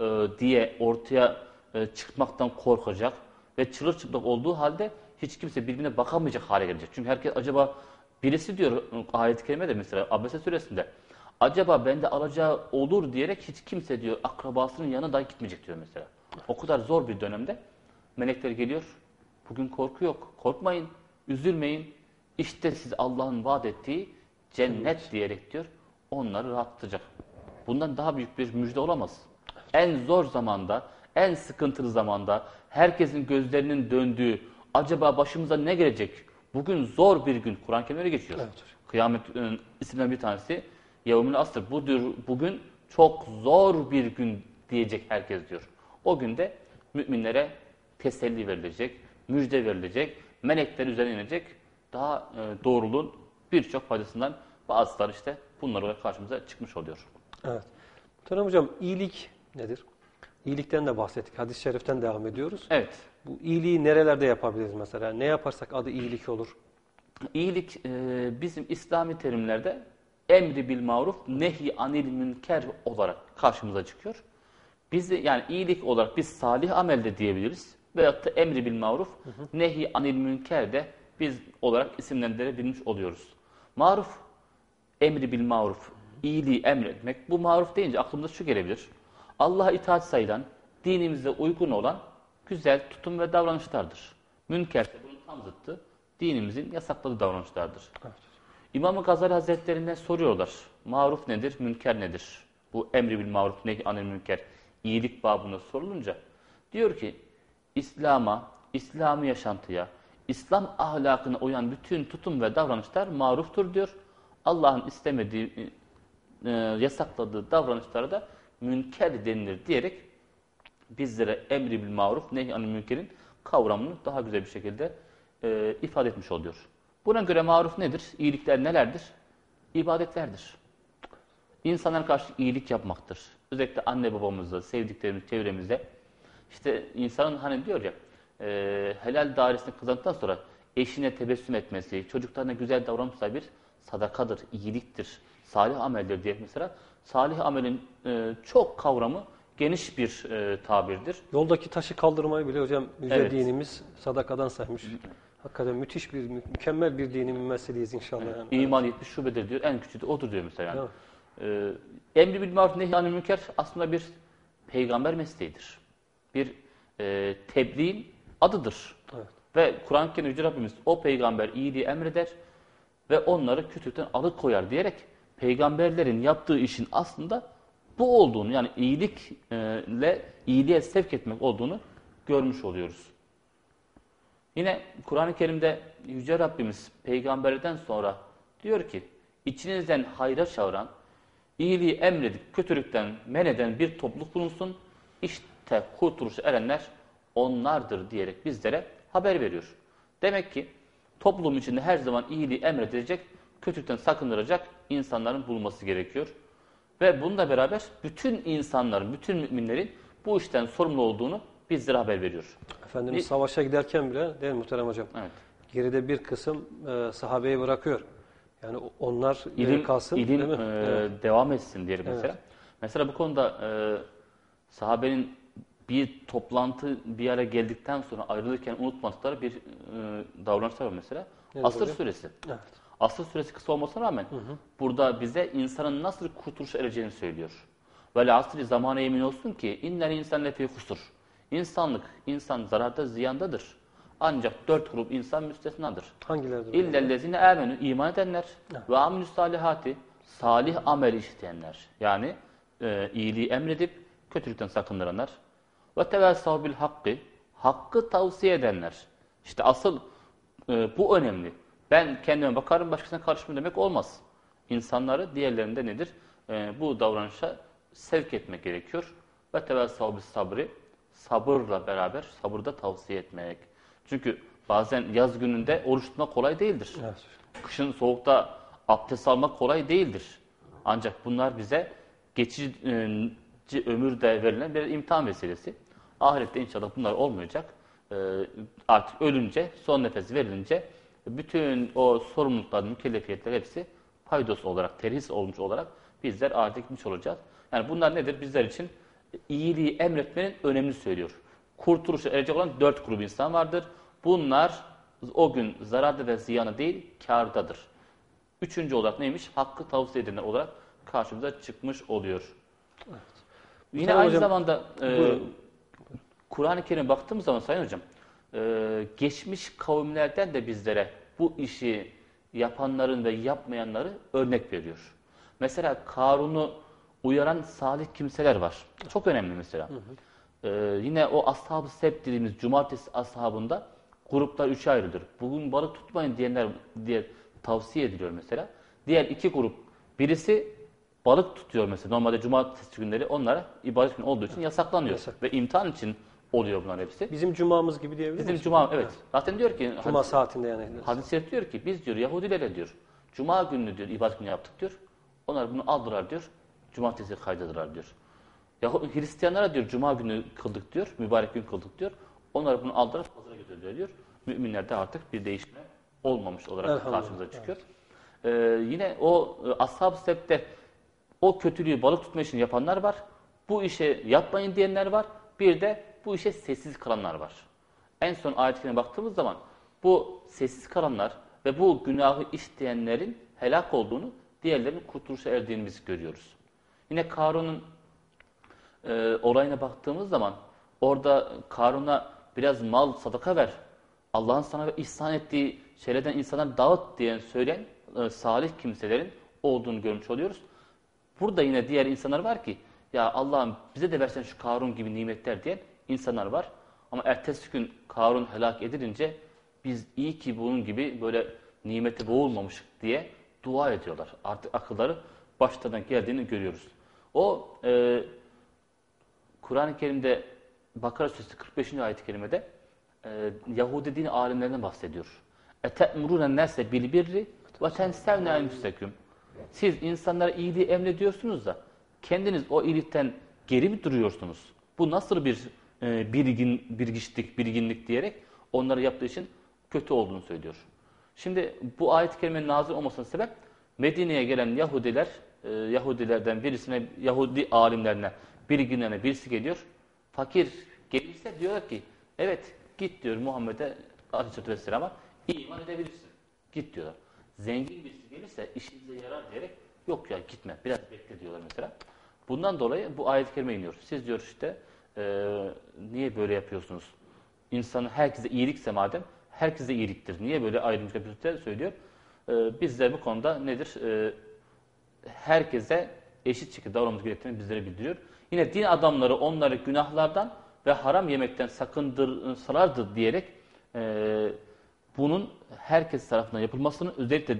diye ortaya çıkmaktan korkacak ve çırılçıplak olduğu halde hiç kimse birbirine bakamayacak hale gelecek. Çünkü herkes acaba birisi diyor ayet-i kerimede mesela Abese suresinde acaba bende alacağı olur diyerek hiç kimse diyor akrabasının yanına dahi gitmeyecek diyor mesela. O kadar zor bir dönemde melekler geliyor. Bugün korku yok. Korkmayın, üzülmeyin. İşte siz Allah'ın vaat ettiği cennet diyerek diyor onları rahatlatacak. Bundan daha büyük bir müjde olamaz. En zor zamanda, en sıkıntılı zamanda herkesin gözlerinin döndüğü acaba başımıza ne gelecek? Bugün zor bir gün. Kur'an-ı Kerim'e geçiyor. Evet. Kıyamet isimden bir tanesi Yevmül Asr. Bugün çok zor bir gün diyecek herkes diyor. O günde müminlere teselli verilecek, müjde verilecek, melekler üzerine inecek. Daha doğruluğun birçok faydasından bazıları işte bunlar olarak karşımıza çıkmış oluyor. Evet. Muhterem Hocam iyilik nedir? İyilikten de bahsettik. Hadis-i şeriften devam ediyoruz. Evet. Bu iyiliği nerelerde yapabiliriz mesela? Ne yaparsak adı iyilik olur? İyilik bizim İslami terimlerde emri bil maruf, nehy anil münker olarak karşımıza çıkıyor. Biz yani iyilik olarak biz salih amelde diyebiliriz. Veyahut da emri bil maruf, nehy anil münker de biz olarak isimlendirebilmiş oluyoruz. Maruf, emri bil maruf, iyiliği emretmek. Bu maruf deyince aklımıza şu gelebilir. Allah'a itaat sayılan, dinimize uygun olan güzel tutum ve davranışlardır. Münker de bunun tam zıttı. Dinimizin yasakladığı davranışlardır. Evet. İmam-ı Gazali Hazretlerinden soruyorlar. Maruf nedir, münker nedir? Bu emri bil maruf, nehy anil münker. İyilik babına sorulunca diyor ki İslam'a, İslami yaşantıya, İslam ahlakına uyan bütün tutum ve davranışlar maruftur diyor. Allah'ın istemediği, yasakladığı davranışlara da münker denilir diyerek bizlere emri bil maruf, nehy anil münkerin kavramını daha güzel bir şekilde ifade etmiş oluyor. Buna göre maruf nedir? İyilikler nelerdir? İbadetlerdir. İnsanlara karşı iyilik yapmaktır. Özellikle anne babamıza, sevdiklerimiz, çevremize. İşte insanın hani diyor ya, helal dairesini kazandıktan sonra eşine tebessüm etmesi, çocuklarına güzel davranmışsa bir sadakadır, iyiliktir, salih ameldir diye mesela. Salih amelin çok kavramı geniş bir tabirdir. Yoldaki taşı kaldırmayı bile hocam yüce Evet. dinimiz sadakadan saymış. Hakikaten müthiş bir, mükemmel bir dinin mümmessiliyiz inşallah. Yani. İman 70 şubedir diyor, en küçüğü de odur diyor mesela. Yani. Evet. Emri bil maruf nehy anil münker aslında bir peygamber mesleğidir. Bir tebliğin adıdır. Evet. Ve Kur'an-ı Kerim Yüce Rabbimiz o peygamber iyiliği emreder ve onları kötülükten alıkoyar diyerek peygamberlerin yaptığı işin aslında bu olduğunu, yani iyiliğe sevk etmek olduğunu görmüş oluyoruz. Yine Kur'an-ı Kerim'de Yüce Rabbimiz peygamberden sonra diyor ki, içinizden hayra çağıran, iyiliği emredip kötülükten men eden bir topluluk bulunsun, işte kurtuluşa erenler onlardır diyerek bizlere haber veriyor. Demek ki toplum içinde her zaman iyiliği emredecek, kötülükten sakındıracak insanların bulunması gerekiyor. Ve bununla beraber bütün insanların, bütün müminlerin bu işten sorumlu olduğunu bizlere haber veriyor. Efendimiz savaşa giderken bile değil mi muhterem hocam? Evet. Geride bir kısım sahabeyi bırakıyor. Yani onlar kalsın. İlim değil mi? Evet. devam etsin diyelim Evet. mesela. Mesela bu konuda sahabenin bir toplantı bir yere geldikten sonra ayrılırken unutmadıkları bir davranışlar var mesela. Nedir Asr hocam? suresi. Evet. Asr suresi kısa olmasına rağmen burada bize insanın nasıl kurtuluşa ereceğini söylüyor. Ve asri zamana yemin olsun ki innel insan lefî husur. İnsan zararda, ziyandadır. Ancak 4 grup insan müstesnadır. Hangileridir? İllellezine âmenû, iman edenler ve amilus salihati, salih amel işleyenler. Yani iyiliği emredip kötülükten sakındıranlar. Ve tevessâhu bil hakkı, hakkı tavsiye edenler. İşte asıl bu önemli. Ben kendime bakarım, başkasına karışmam demek olmaz. İnsanları diğerlerinde nedir? Bu davranışa sevk etmek gerekiyor. Ve tevessâhu bis sabri, sabırla beraber sabırda tavsiye etmek. Çünkü bazen yaz gününde oruç tutmak kolay değildir. Evet. Kışın soğukta abdest almak kolay değildir. Ancak bunlar bize geçici ömürde verilen bir imtihan vesilesi. Ahirette inşallah bunlar olmayacak. Artık ölünce, son nefes verilince bütün o sorumlulukların, mükellefiyetler hepsi paydos olarak, terhis olmuş olarak bizler ahirete gitmiş olacağız. Yani bunlar nedir? Bizler için iyiliği emretmenin önemini söylüyor. Kurtuluşa erecek olan 4 grup insan vardır. Bunlar o gün zararda ve ziyanı değil, kârdadır. Üçüncü olarak neymiş? Hakkı tavsiye edenler olarak karşımıza çıkmış oluyor. Evet. Yine Sayın aynı hocam, zamanda Kur'an-ı Kerim'e baktığımız zaman Sayın Hocam, geçmiş kavimlerden de bizlere bu işi yapanların ve yapmayanları örnek veriyor. Mesela Karun'u uyaran salih kimseler var. Çok önemli mesela. Yine o ashab-ı sebt dediğimiz cumartesi ashabında gruplar 3'e ayrılır. Bugün balık tutmayın diyenler diye tavsiye ediliyor mesela. Diğer 2 grup, birisi balık tutuyor mesela. Normalde cumartesi günleri onlara ibadet günü olduğu için yasaklanıyor. Ve imtihan için oluyor bunlar hepsi. Bizim cumamız gibi diyebilir miyiz? Bizim cuma, evet. Zaten diyor ki Cuma saatinde yani. hadis-i şerif diyor ki biz diyor Yahudilere diyor cuma gününü diyor ibadet günü yaptık diyor. Onlar bunu aldılar diyor. Cumartesi kaydedirler diyor. Hristiyanlara diyor cuma günü kıldık diyor. Mübarek gün kıldık diyor. Onlar bunu aldılar pazara götürdüler diyor. Müminlerde artık bir değişme olmamış olarak karşımıza çıkıyor. Yine o ashab-ı sebtte o kötülüğü balık tutma işini yapanlar var. Bu işe yapmayın diyenler var. Bir de bu işe sessiz kalanlar var. En son ayetine baktığımız zaman bu sessiz kalanlar ve bu günahı işleyenlerin helak olduğunu, diğerlerinin kurtuluşa erdiğimizi görüyoruz. Yine Karun'un olayına baktığımız zaman orada Karun'a biraz mal sadaka ver, Allah'ın sana ihsan ettiği şeylerden insanlar dağıt diyen söyleyen salih kimselerin olduğunu görmüş oluyoruz. Burada yine diğer insanlar var ki ya Allah'ım bize de versen şu Karun gibi nimetler diyen insanlar var. Ama ertesi gün Karun helak edilince biz iyi ki bunun gibi böyle nimete boğulmamışık diye dua ediyorlar. Artık akılları başlarına geldiğini görüyoruz. O Kur'an-ı Kerim'de Bakara Suresi 45. ayet-i kerimede Yahudi din alimlerinden bahsediyor. اَتَأْمُرُونَ النَّاسَ بِالْبِرِّ وَتَنْسَوْنَا اَنْفُسَكُمْ Siz insanlara iyiliği emrediyorsunuz da kendiniz o iyilikten geri mi duruyorsunuz? Bu nasıl bir birginlik diyerek onları yaptığı için kötü olduğunu söylüyor. Şimdi bu ayet-i kerimenin nazil olmasına sebep Medine'ye gelen Yahudiler, Yahudilerden birisine, Yahudi alimlerine, bilginlerine birisi geliyor. Fakir gelirse diyorlar ki evet git diyor Muhammed'e Aleyhisselatü Vesselam'a iman edebilirsin. Git diyorlar. Zengin birisi gelirse işinize yarar diyerek yok ya gitme biraz bekle diyorlar mesela. Bundan dolayı bu ayet-i kerime iniyor. Siz diyor işte niye böyle yapıyorsunuz? İnsanın herkese iyilikse madem herkese iyiliktir. Niye böyle ayrımcılık yapıyorsunuz söylüyor. Bizler bu konuda nedir? Herkese eşit şekilde davranmamız gerektiğini bizlere bildiriyor. Yine din adamları onları günahlardan ve haram yemekten sakındırsalardı diyerek bunun herkes tarafından yapılmasının özellikle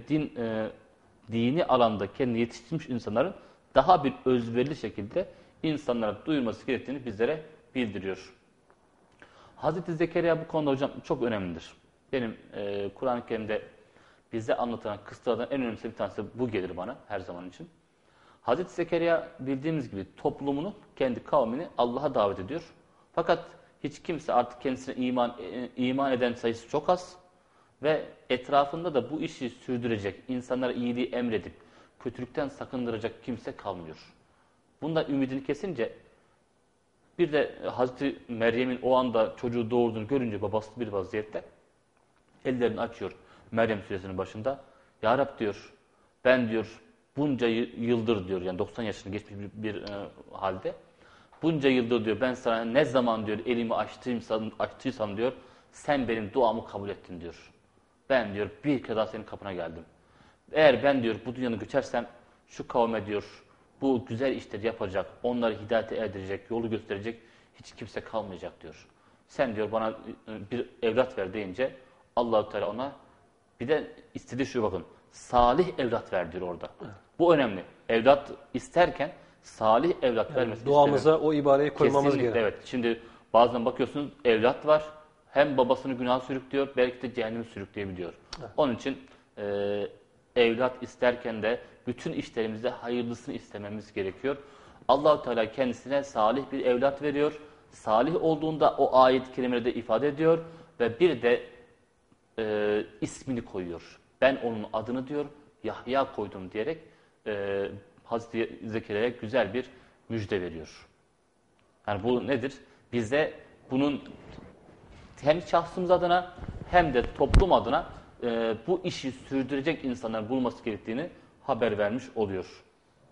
dini alanda kendini yetiştirmiş insanların daha bir özverili şekilde insanlara duyurması gerektiğini bizlere bildiriyor. Hazreti Zekeriya bu konuda hocam çok önemlidir. Benim Kur'an-ı Kerim'de bize anlatılan kıssalardan en önemlisi bir tanesi bu gelir bana her zaman için. Hazreti Zekeriya bildiğimiz gibi toplumunu, kendi kavmini Allah'a davet ediyor. Fakat hiç kimse artık kendisine iman eden sayısı çok az ve etrafında da bu işi sürdürecek, insanlara iyiliği emredip kötülükten sakındıracak kimse kalmıyor. Bunda ümidini kesince bir de Hazreti Meryem'in o anda çocuğu doğurduğunu görünce babası bir vaziyette ellerini açıyor Meryem suresinin başında. Ya Rab diyor ben diyor bunca yıldır diyor yani 90 yaşını geçmiş bir halde bunca yıldır diyor ben sana ne zaman diyor elimi açtıysam diyor sen benim duamı kabul ettin diyor. Ben diyor bir kez daha senin kapına geldim. Eğer ben diyor bu dünyanı göçersem şu kavme diyor bu güzel işleri yapacak, onları hidayete erdirecek, yolu gösterecek hiç kimse kalmayacak diyor. Sen diyor bana bir evlat ver deyince Allah-u Teala ona bir de istediği şu bakın salih evlat ver diyor orada. Bu önemli. Evlat isterken salih evlat yani vermesini duamıza istemem. o ibareyi koymamız gerekiyor. Evet. Şimdi bazen bakıyorsunuz evlat var. Hem babasını günah sürüklüyor, belki de cehennemi sürükleyebiliyor. Evet. Onun için evlat isterken de bütün işlerimizde hayırlısını istememiz gerekiyor. Allah-u Teala kendisine salih bir evlat veriyor. Salih olduğunda o ayet-i kerimelerde ifade ediyor ve bir de ismini koyuyor. Ben onun adını diyor Yahya koydum diyerek Hazreti Zekeriya'ya güzel bir müjde veriyor. Yani bu nedir? Bize bunun hem şahsımız adına hem de toplum adına bu işi sürdürecek insanlar bulması gerektiğini haber vermiş oluyor.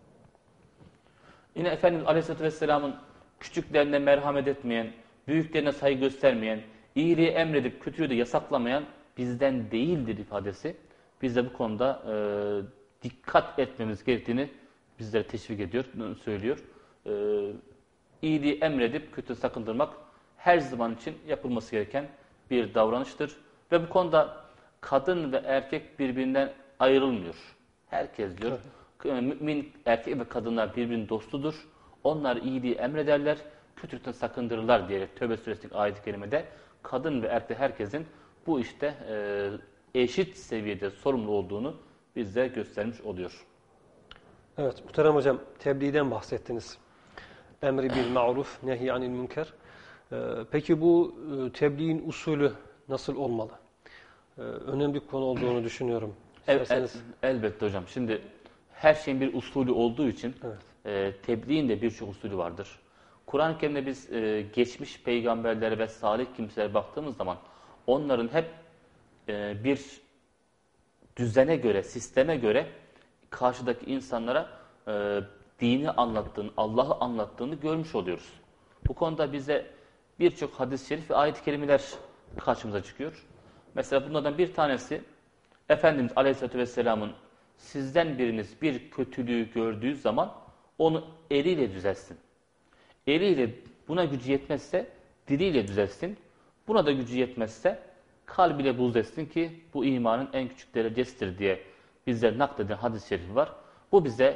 Yine Efendimiz Aleyhisselatü Vesselam'ın küçüklerine merhamet etmeyen, büyüklerine saygı göstermeyen, iyiliği emredip kötülüğü de yasaklamayan bizden değildir ifadesi. Biz de bu konuda dikkat etmemiz gerektiğini bizlere teşvik ediyor, söylüyor. İyiliği emredip kötü sakındırmak her zaman için yapılması gereken bir davranıştır. Ve bu konuda kadın ve erkek birbirinden ayrılmıyor. Herkes diyor, mümin erkek ve kadınlar birbirinin dostudur. Onlar iyiliği emrederler, kötülükten sakındırırlar diyerek Tövbe suresindeki ayet-i kerimede kadın ve erkek herkesin bu işte eşit seviyede sorumlu olduğunu bize göstermiş oluyor. Evet, muhterem hocam, tebliğden bahsettiniz. Emri bil ma'ruf, nehy anil münker. Peki bu tebliğin usulü nasıl olmalı? Önemli bir konu olduğunu düşünüyorum. Elbette hocam. Şimdi her şeyin bir usulü olduğu için tebliğin de birçok usulü vardır. Kur'an-ı Kerim'de biz geçmiş peygamberlere ve salih kimselere baktığımız zaman onların hep bir düzene göre, sisteme göre karşıdaki insanlara dini anlattığını, Allah'ı anlattığını görmüş oluyoruz. Bu konuda bize birçok hadis-i şerif ve ayet-i kerimeler karşımıza çıkıyor. Mesela bunlardan bir tanesi Efendimiz Aleyhisselatü Vesselam'ın sizden biriniz bir kötülüğü gördüğü zaman onu eliyle düzelsin. Eliyle buna gücü yetmezse diliyle düzelsin. Buna da gücü yetmezse kalbiyle buğz etsin ki bu imanın en küçük derecesidir diye bizler nakleden hadis-i şerif var. Bu bize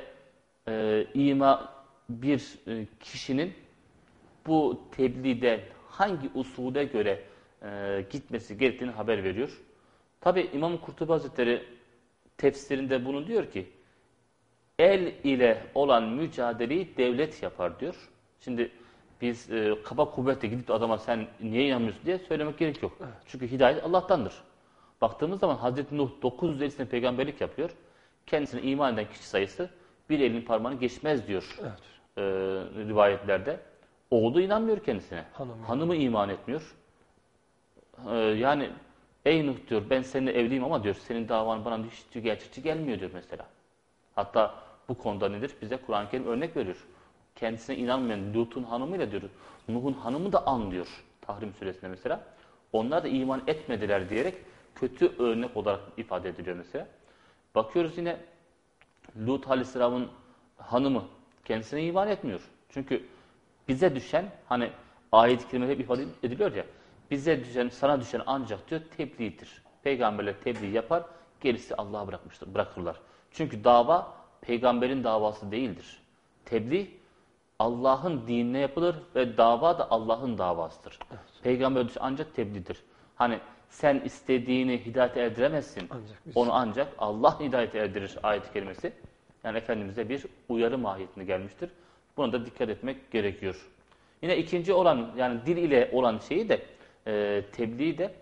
bir kişinin bu tebliğde hangi usule göre gitmesi gerektiğini haber veriyor. Tabi İmam Kurtubi Hazretleri tefsirinde bunu diyor ki el ile olan mücadeleyi devlet yapar diyor. Şimdi biz kaba kuvvetle gidip adama sen niye inanmıyorsun diye söylemek gerek yok. Evet. Çünkü hidayet Allah'tandır. Baktığımız zaman Hazreti Nuh 950 sene peygamberlik yapıyor. Kendisine iman eden kişi sayısı bir elin parmağını geçmez diyor rivayetlerde. Oğlu inanmıyor kendisine. Hanımı iman etmiyor. Yani ey Nuh diyor, ben seninle evliyim ama diyor senin davan bana hiç gerçekçi gelmiyor diyor mesela. Hatta bu konuda nedir? Bize Kur'an-ı Kerim örnek veriyor. Kendisine inanmayan Lut'un hanımıyla diyor, Nuh'un hanımı da an diyor Tahrim suresinde mesela. Onlar da iman etmediler diyerek kötü örnek olarak ifade ediliyor mesela. Bakıyoruz yine Lut Aleyhisselam'ın hanımı kendisine iman etmiyor. Çünkü bize düşen, hani ayet-i kerimede hep ifade ediliyor ya, bize düşen, sana düşen ancak diyor tebliğdir. Peygamberler tebliğ yapar, gerisi Allah'a bırakırlar. Çünkü dava peygamberin davası değildir. Tebliğ Allah'ın dinine yapılır ve dava da Allah'ın davasıdır. Evet. Peygamber ancak tebliğdir. Hani sen istediğini hidayete erdiremezsin. Onu ancak Allah hidayete erdirir ayet-i kerimesi. Yani Efendimiz'e bir uyarı mahiyetine gelmiştir. Buna da dikkat etmek gerekiyor. Yine ikinci olan, yani dil ile olan şeyi de tebliği de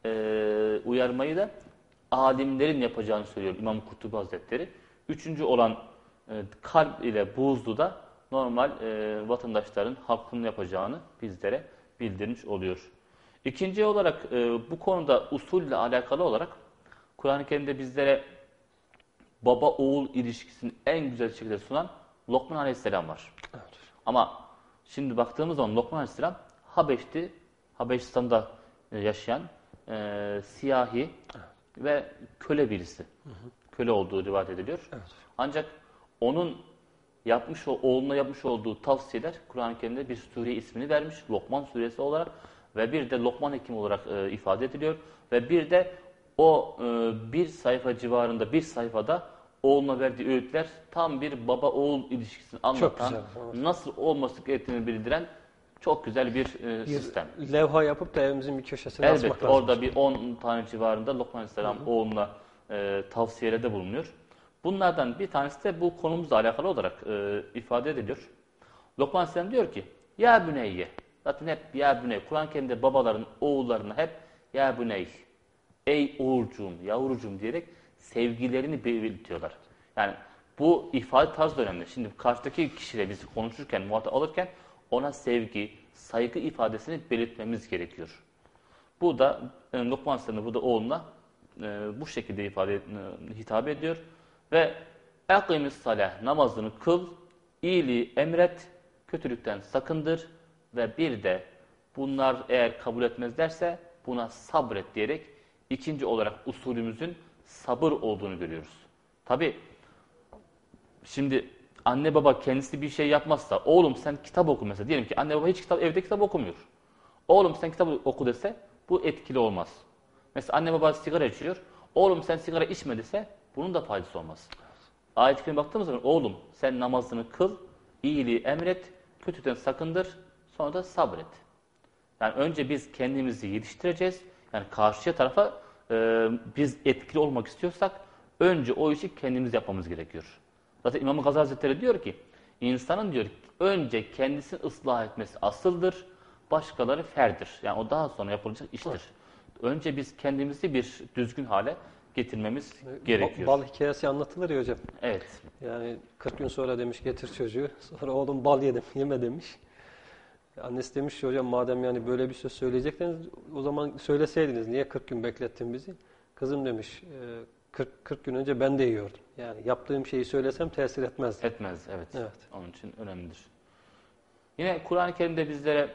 uyarmayı da alimlerin yapacağını söylüyor İmam Kurtubi Hazretleri. Üçüncü olan kalp ile buğzlu da normal vatandaşların, halkın yapacağını bizlere bildirmiş oluyor. İkinci olarak bu konuda usulle alakalı olarak Kur'an-ı Kerim'de bizlere baba-oğul ilişkisini en güzel şekilde sunan Lokman Aleyhisselam var. Evet. Ama şimdi baktığımız zaman Lokman Aleyhisselam Habeş'ti, Habeşistan'da yaşayan siyahi ve köle birisi. Köle olduğu rivayet ediliyor. Evet. Ancak onun oğluna yapmış olduğu tavsiyeler Kur'an-ı Kerim'de bir sure ismini vermiş. Lokman suresi olarak ve bir de Lokman Hekim olarak ifade ediliyor. Ve bir de o bir sayfa civarında, bir sayfada oğluna verdiği öğütler tam bir baba-oğul ilişkisini anlatan, nasıl olması gerektiğini bildiren çok güzel bir sistem. Levha yapıp da evimizin bir köşesine asmak lazım. Orada bir 10 tane civarında Lokman Aleyhisselam oğluna tavsiyelerde bulunuyor. Bunlardan bir tanesi de bu konumuzla alakalı olarak ifade ediliyor. Lokman Aleyhisselam diyor ki, ya büneyye, zaten hep ya büney, Kur'an-ı Kerim'de babaların oğullarına hep ya büney, ey oğulcuğum, yavrucuğum diyerek sevgilerini belirtiyorlar. Yani bu ifade tarzı önemli. Şimdi karşıdaki kişiyle biz konuşurken, muhatap alırken ona sevgi, saygı ifadesini belirtmemiz gerekiyor. Bu da Lokman Aleyhisselam burada oğluna bu şekilde hitap ediyor. Ve اَقِمِ الصَّلَةِ, namazını kıl, iyiliği emret, kötülükten sakındır ve bir de bunlar eğer kabul etmezlerse buna sabret diyerek ikinci olarak usulümüzün sabır olduğunu görüyoruz. Tabi şimdi anne baba kendisi bir şey yapmazsa, oğlum sen kitap oku mesela, diyelim ki anne baba hiç evde kitap okumuyor. Oğlum sen kitap oku dese bu etkili olmaz. Mesela anne baba sigara içiyor, oğlum sen sigara içme dese bunun da faydası olmaz. Ayet-i Kerim'e baktığımız zaman oğlum sen namazını kıl, iyiliği emret, kötüden sakındır, sonra da sabret. Yani önce biz kendimizi yetiştireceğiz. Yani karşıya tarafa biz etkili olmak istiyorsak önce o işi kendimiz yapmamız gerekiyor. Zaten İmam Gazali Hazretleri diyor ki insanın diyor önce kendisini ıslah etmesi asıldır, başkaları ferdir. Yani o daha sonra yapılacak iştir. Önce biz kendimizi bir düzgün hale getirmemiz gerekiyor. Bal hikayesi anlatılır ya hocam. Evet. Yani 40 gün sonra demiş getir çocuğu. Sonra oğlum bal yedim, yeme demiş. Annesi demiş ki hocam madem yani böyle bir söz söyleyecektiniz o zaman söyleseydiniz. Niye 40 gün beklettin bizi? Kızım demiş 40 gün önce ben de yiyordum. Yani yaptığım şeyi söylesem tesir etmez. Etmez, evet. Onun için önemlidir. Yine Kur'an-ı Kerim'de bizlere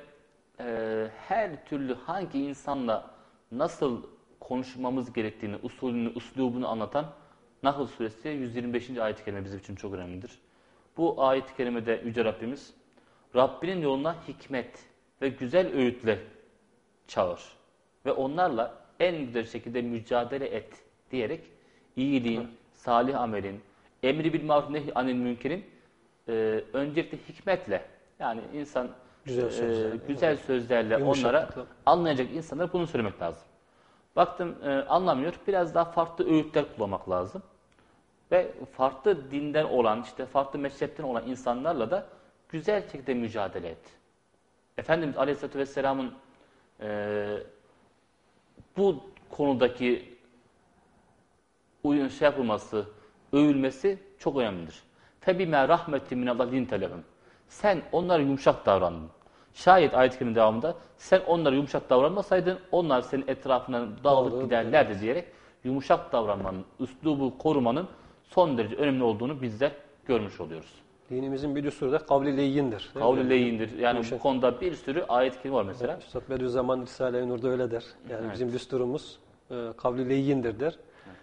her türlü hangi insanla nasıl konuşmamız gerektiğini, usulünü, üslubunu anlatan Nahl suresi 125. ayet-i kerime bizim için çok önemlidir. Bu ayet-i kerimede Yüce Rabbimiz Rabbinin yoluna hikmet ve güzel öğütle çağır ve onlarla en güzel şekilde mücadele et diyerek iyiliğin, salih amelin, emri bil maruf nehy anil münkerin öncelikle hikmetle, yani insan güzel sözlerle onlara anlayacak insanlara bunu söylemek lazım. Baktım anlamıyor, biraz daha farklı öğütler kullanmak lazım. Ve farklı dinden olan, işte farklı mezhepten olan insanlarla da güzel şekilde mücadele et. Efendimiz Aleyhisselatü Vesselam'ın bu konudaki şey yapılması, övülmesi çok önemlidir. فَبِمَا رَحْمَةٍ مِنَ اللّٰهِ لِنْتَ لَهُمْ Sen onlara yumuşak davrandın. Şayet ayet-i kerimenin devamında sen onlara yumuşak davranmasaydın onlar senin etrafından dağılıp giderlerdi diyerek yumuşak davranmanın, üslubu korumanın son derece önemli olduğunu bizler görmüş oluyoruz. Dinimizin bir düsturu da kavli leyyindir. Kavli leyyindir. Yani bu konuda bir sürü ayet-i kerime var mesela. Üstad Bediüzzaman Risale-i Nur'da öyle der. Yani Evet. bizim düsturumuz kavli leyyindir der.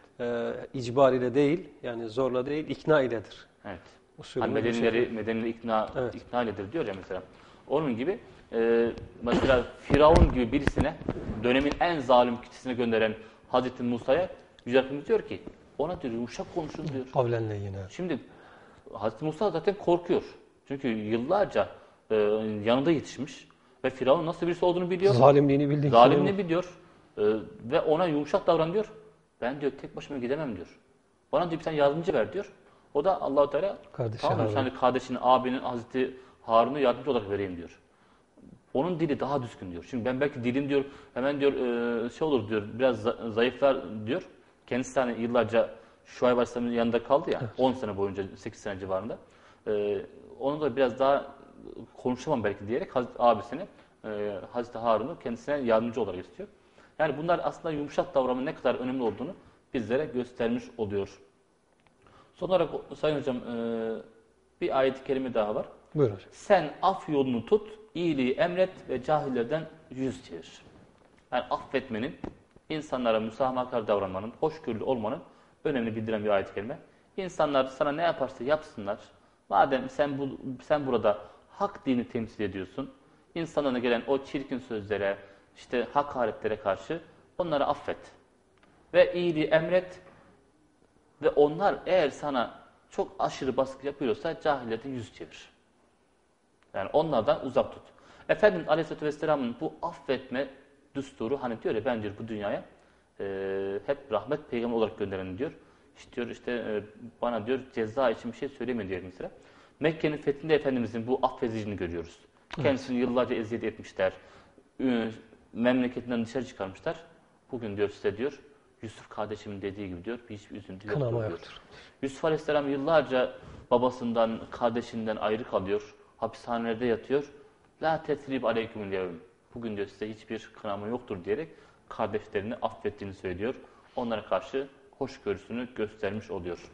İcbar ile değil, yani zorla değil, ikna iledir. Evet. Usulümüz Hani medenileri ikna iledir diyor ya mesela. Onun gibi mesela Firavun gibi birisine dönemin en zalim kişisine gönderen Hazreti Musa'ya Yüce Rabbimiz diyor ki ona diyor yumuşak konuşun diyor. Kavlen leyyine. Şimdi Hazreti Musa zaten korkuyor. Çünkü yıllarca yanında yetişmiş ve Firavun nasıl birisi olduğunu biliyor. Zalimliğini bildiği Zalimliğini biliyor ve ona yumuşak davran diyor. Ben diyor tek başıma gidemem diyor. Bana diyor bir tane yardımcı ver diyor. O da Allah-u Teala tamam sen kardeşinin, abinin, Hazreti Harun'u yardımcı olarak vereyim diyor. Onun dili daha düzgün diyor. Şimdi ben belki dilim diyor hemen diyor şey olur diyor biraz zayıflar diyor. Kendisi hani yıllarca Şuayb Aleyhisselam'ın yanında kaldı ya 10 sene boyunca 8 sene civarında. Onu da biraz daha konuşamam belki diyerek abisini Hazreti Harun'u kendisine yardımcı olarak istiyor. Yani bunlar aslında yumuşak davranmanın ne kadar önemli olduğunu bizlere göstermiş oluyor. Son olarak Sayın Hocam bir ayet-i kerime daha var. Buyur hocam. Sen af yolunu tut, iyiliği emret ve cahillerden yüz çevir. Yani affetmenin, insanlara müsamahakar davranmanın, hoşgörülü olmanın önemli bildiren bir ayet-i kerime. İnsanlar sana ne yaparsa yapsınlar. Madem sen burada hak dini temsil ediyorsun, insanlarına gelen o çirkin sözlere, işte hakaretlere karşı onları affet. Ve iyiliği emret ve onlar eğer sana çok aşırı baskı yapıyorsa cahillerden yüz çevir. Yani onlardan uzak tut. Efendimiz Aleyhisselatü Vesselam'ın bu affetme düsturu hani diyor ya ben diyor bu dünyaya hep rahmet peygamber olarak gönderin diyor. İşte bana diyor ceza için bir şey söylemiyor diyor mesela. Mekke'nin fethinde Efendimizin bu affediciliğini görüyoruz. Kendisini yıllarca eziyet etmişler. Memleketinden dışarı çıkarmışlar. Bugün diyor size diyor Yusuf kardeşimin dediği gibi diyor hiçbir üzüntü yoktur diyor. Yusuf Aleyhisselam yıllarca babasından, kardeşinden ayrı kalıyor. Hapishanelerde yatıyor. La tesrib aleykümül yevm. Bugün diyor size hiçbir kınama yoktur diyerek kardeşlerini affettiğini söylüyor. Onlara karşı hoşgörüsünü göstermiş oluyor.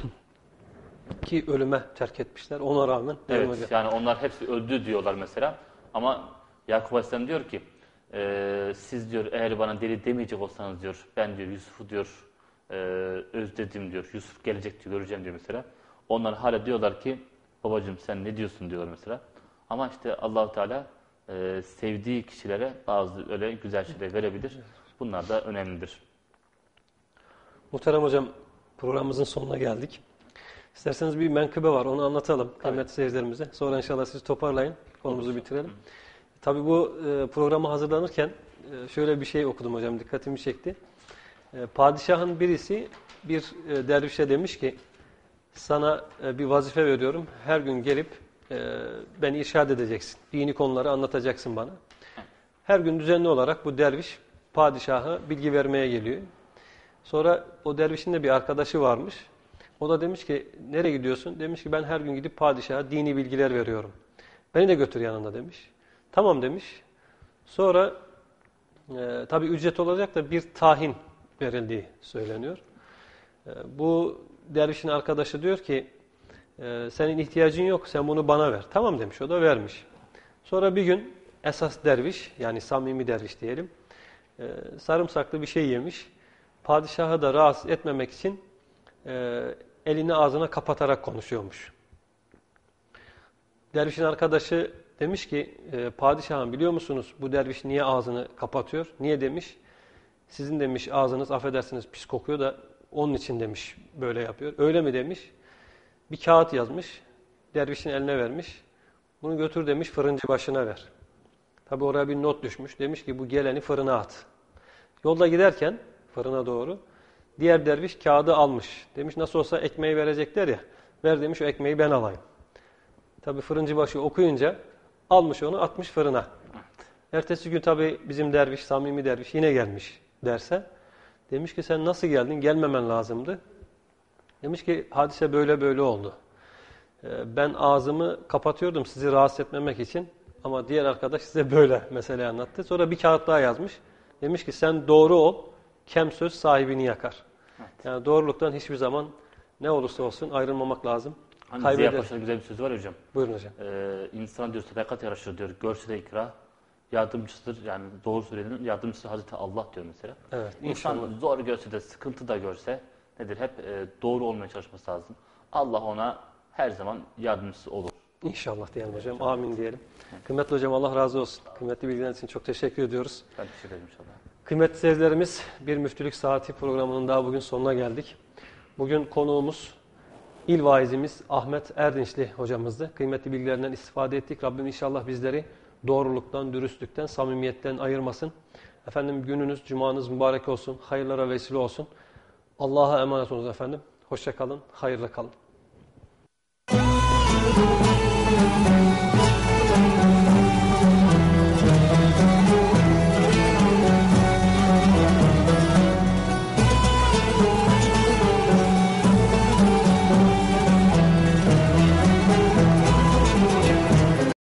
Ki ölüme terk etmişler ona rağmen. Evet yani onlar hepsi öldü diyorlar mesela. Ama Yakup Aleyhisselam diyor ki siz diyor eğer bana deli demeyecek olsanız diyor ben diyor Yusuf'u diyor özledim diyor. Yusuf gelecek diyor göreceğim diyor mesela. Onlar hala diyorlar ki babacığım sen ne diyorsun diyorlar mesela. Ama işte Allah-u Teala sevdiği kişilere bazı öyle güzel şeyler verebilir. Bunlar da önemlidir. Muhterem hocam programımızın sonuna geldik. İsterseniz bir menkıbe var onu anlatalım kıymetli seyircilerimize. Sonra inşallah siz toparlayın konumuzu bitirelim. Tabii bu programa hazırlanırken şöyle bir şey okudum hocam dikkatimi çekti. Padişahın birisi bir dervişe demiş ki sana bir vazife veriyorum. Her gün gelip beni irşad edeceksin. Dini konuları anlatacaksın bana. Her gün düzenli olarak bu derviş padişaha bilgi vermeye geliyor. Sonra o dervişin de bir arkadaşı varmış. O da demiş ki nereye gidiyorsun? Demiş ki ben her gün gidip padişaha dini bilgiler veriyorum. Beni de götür yanında demiş. Tamam demiş. Sonra tabii ücret olacak da bir tahin verildiği söyleniyor. Bu dervişin arkadaşı diyor ki senin ihtiyacın yok sen bunu bana ver. Tamam demiş o da vermiş. Sonra bir gün esas derviş yani samimi derviş diyelim sarımsaklı bir şey yemiş. Padişahı da rahatsız etmemek için elini ağzına kapatarak konuşuyormuş. Dervişin arkadaşı demiş ki padişahım biliyor musunuz bu derviş niye ağzını kapatıyor? Niye demiş? Sizin demiş ağzınız affedersiniz pis kokuyor da onun için demiş böyle yapıyor. Öyle mi demiş? Bir kağıt yazmış. Dervişin eline vermiş. Bunu götür demiş fırıncı başına ver. Tabi oraya bir not düşmüş. Demiş ki bu geleni fırına at. Yolda giderken fırına doğru diğer derviş kağıdı almış. Demiş nasıl olsa ekmeği verecekler ya. Ver demiş o ekmeği ben alayım. Tabi fırıncı başı okuyunca almış onu atmış fırına. Ertesi gün tabi bizim derviş, samimi derviş yine gelmiş derse. Demiş ki sen nasıl geldin? Gelmemen lazımdı. Demiş ki hadise böyle böyle oldu. Ben ağzımı kapatıyordum sizi rahatsız etmemek için. Ama diğer arkadaş size böyle mesele anlattı. Sonra bir kağıt daha yazmış. Demiş ki sen doğru ol, kem söz sahibini yakar. Evet. Yani doğruluktan hiçbir zaman ne olursa olsun ayrılmamak lazım. Hani Ziya Paşa'nın güzel bir sözü var ya hocam. Buyurun hocam. İnsan diyor sadakat yaraşır diyor. Görse de ikra. Yardımcısıdır. Yani doğru söyleyenin yardımcısı Hazreti Allah diyor mesela. Evet, İnsan inşallah. zor görse de sıkıntı da görse nedir? Hep doğru olmaya çalışması lazım. Allah ona her zaman yardımcısı olur. İnşallah diyelim hocam. Amin diyelim. Kıymetli hocam Allah razı olsun. Kıymetli bilgileriniz için çok teşekkür ediyoruz. Ben teşekkür ederim inşallah. Kıymetli seyircilerimiz, bir Müftülük Saati programının daha bugün sonuna geldik. Bugün konuğumuz, il vaizimiz Ahmet Erdinçli hocamızdı. Kıymetli bilgilerinden istifade ettik. Rabbim inşallah bizleri doğruluktan, dürüstlükten, samimiyetten ayırmasın. Efendim gününüz, cumanız mübarek olsun. Hayırlara vesile olsun. Allah'a emanet olunuz efendim. Hoşça kalın, hayırla kalın.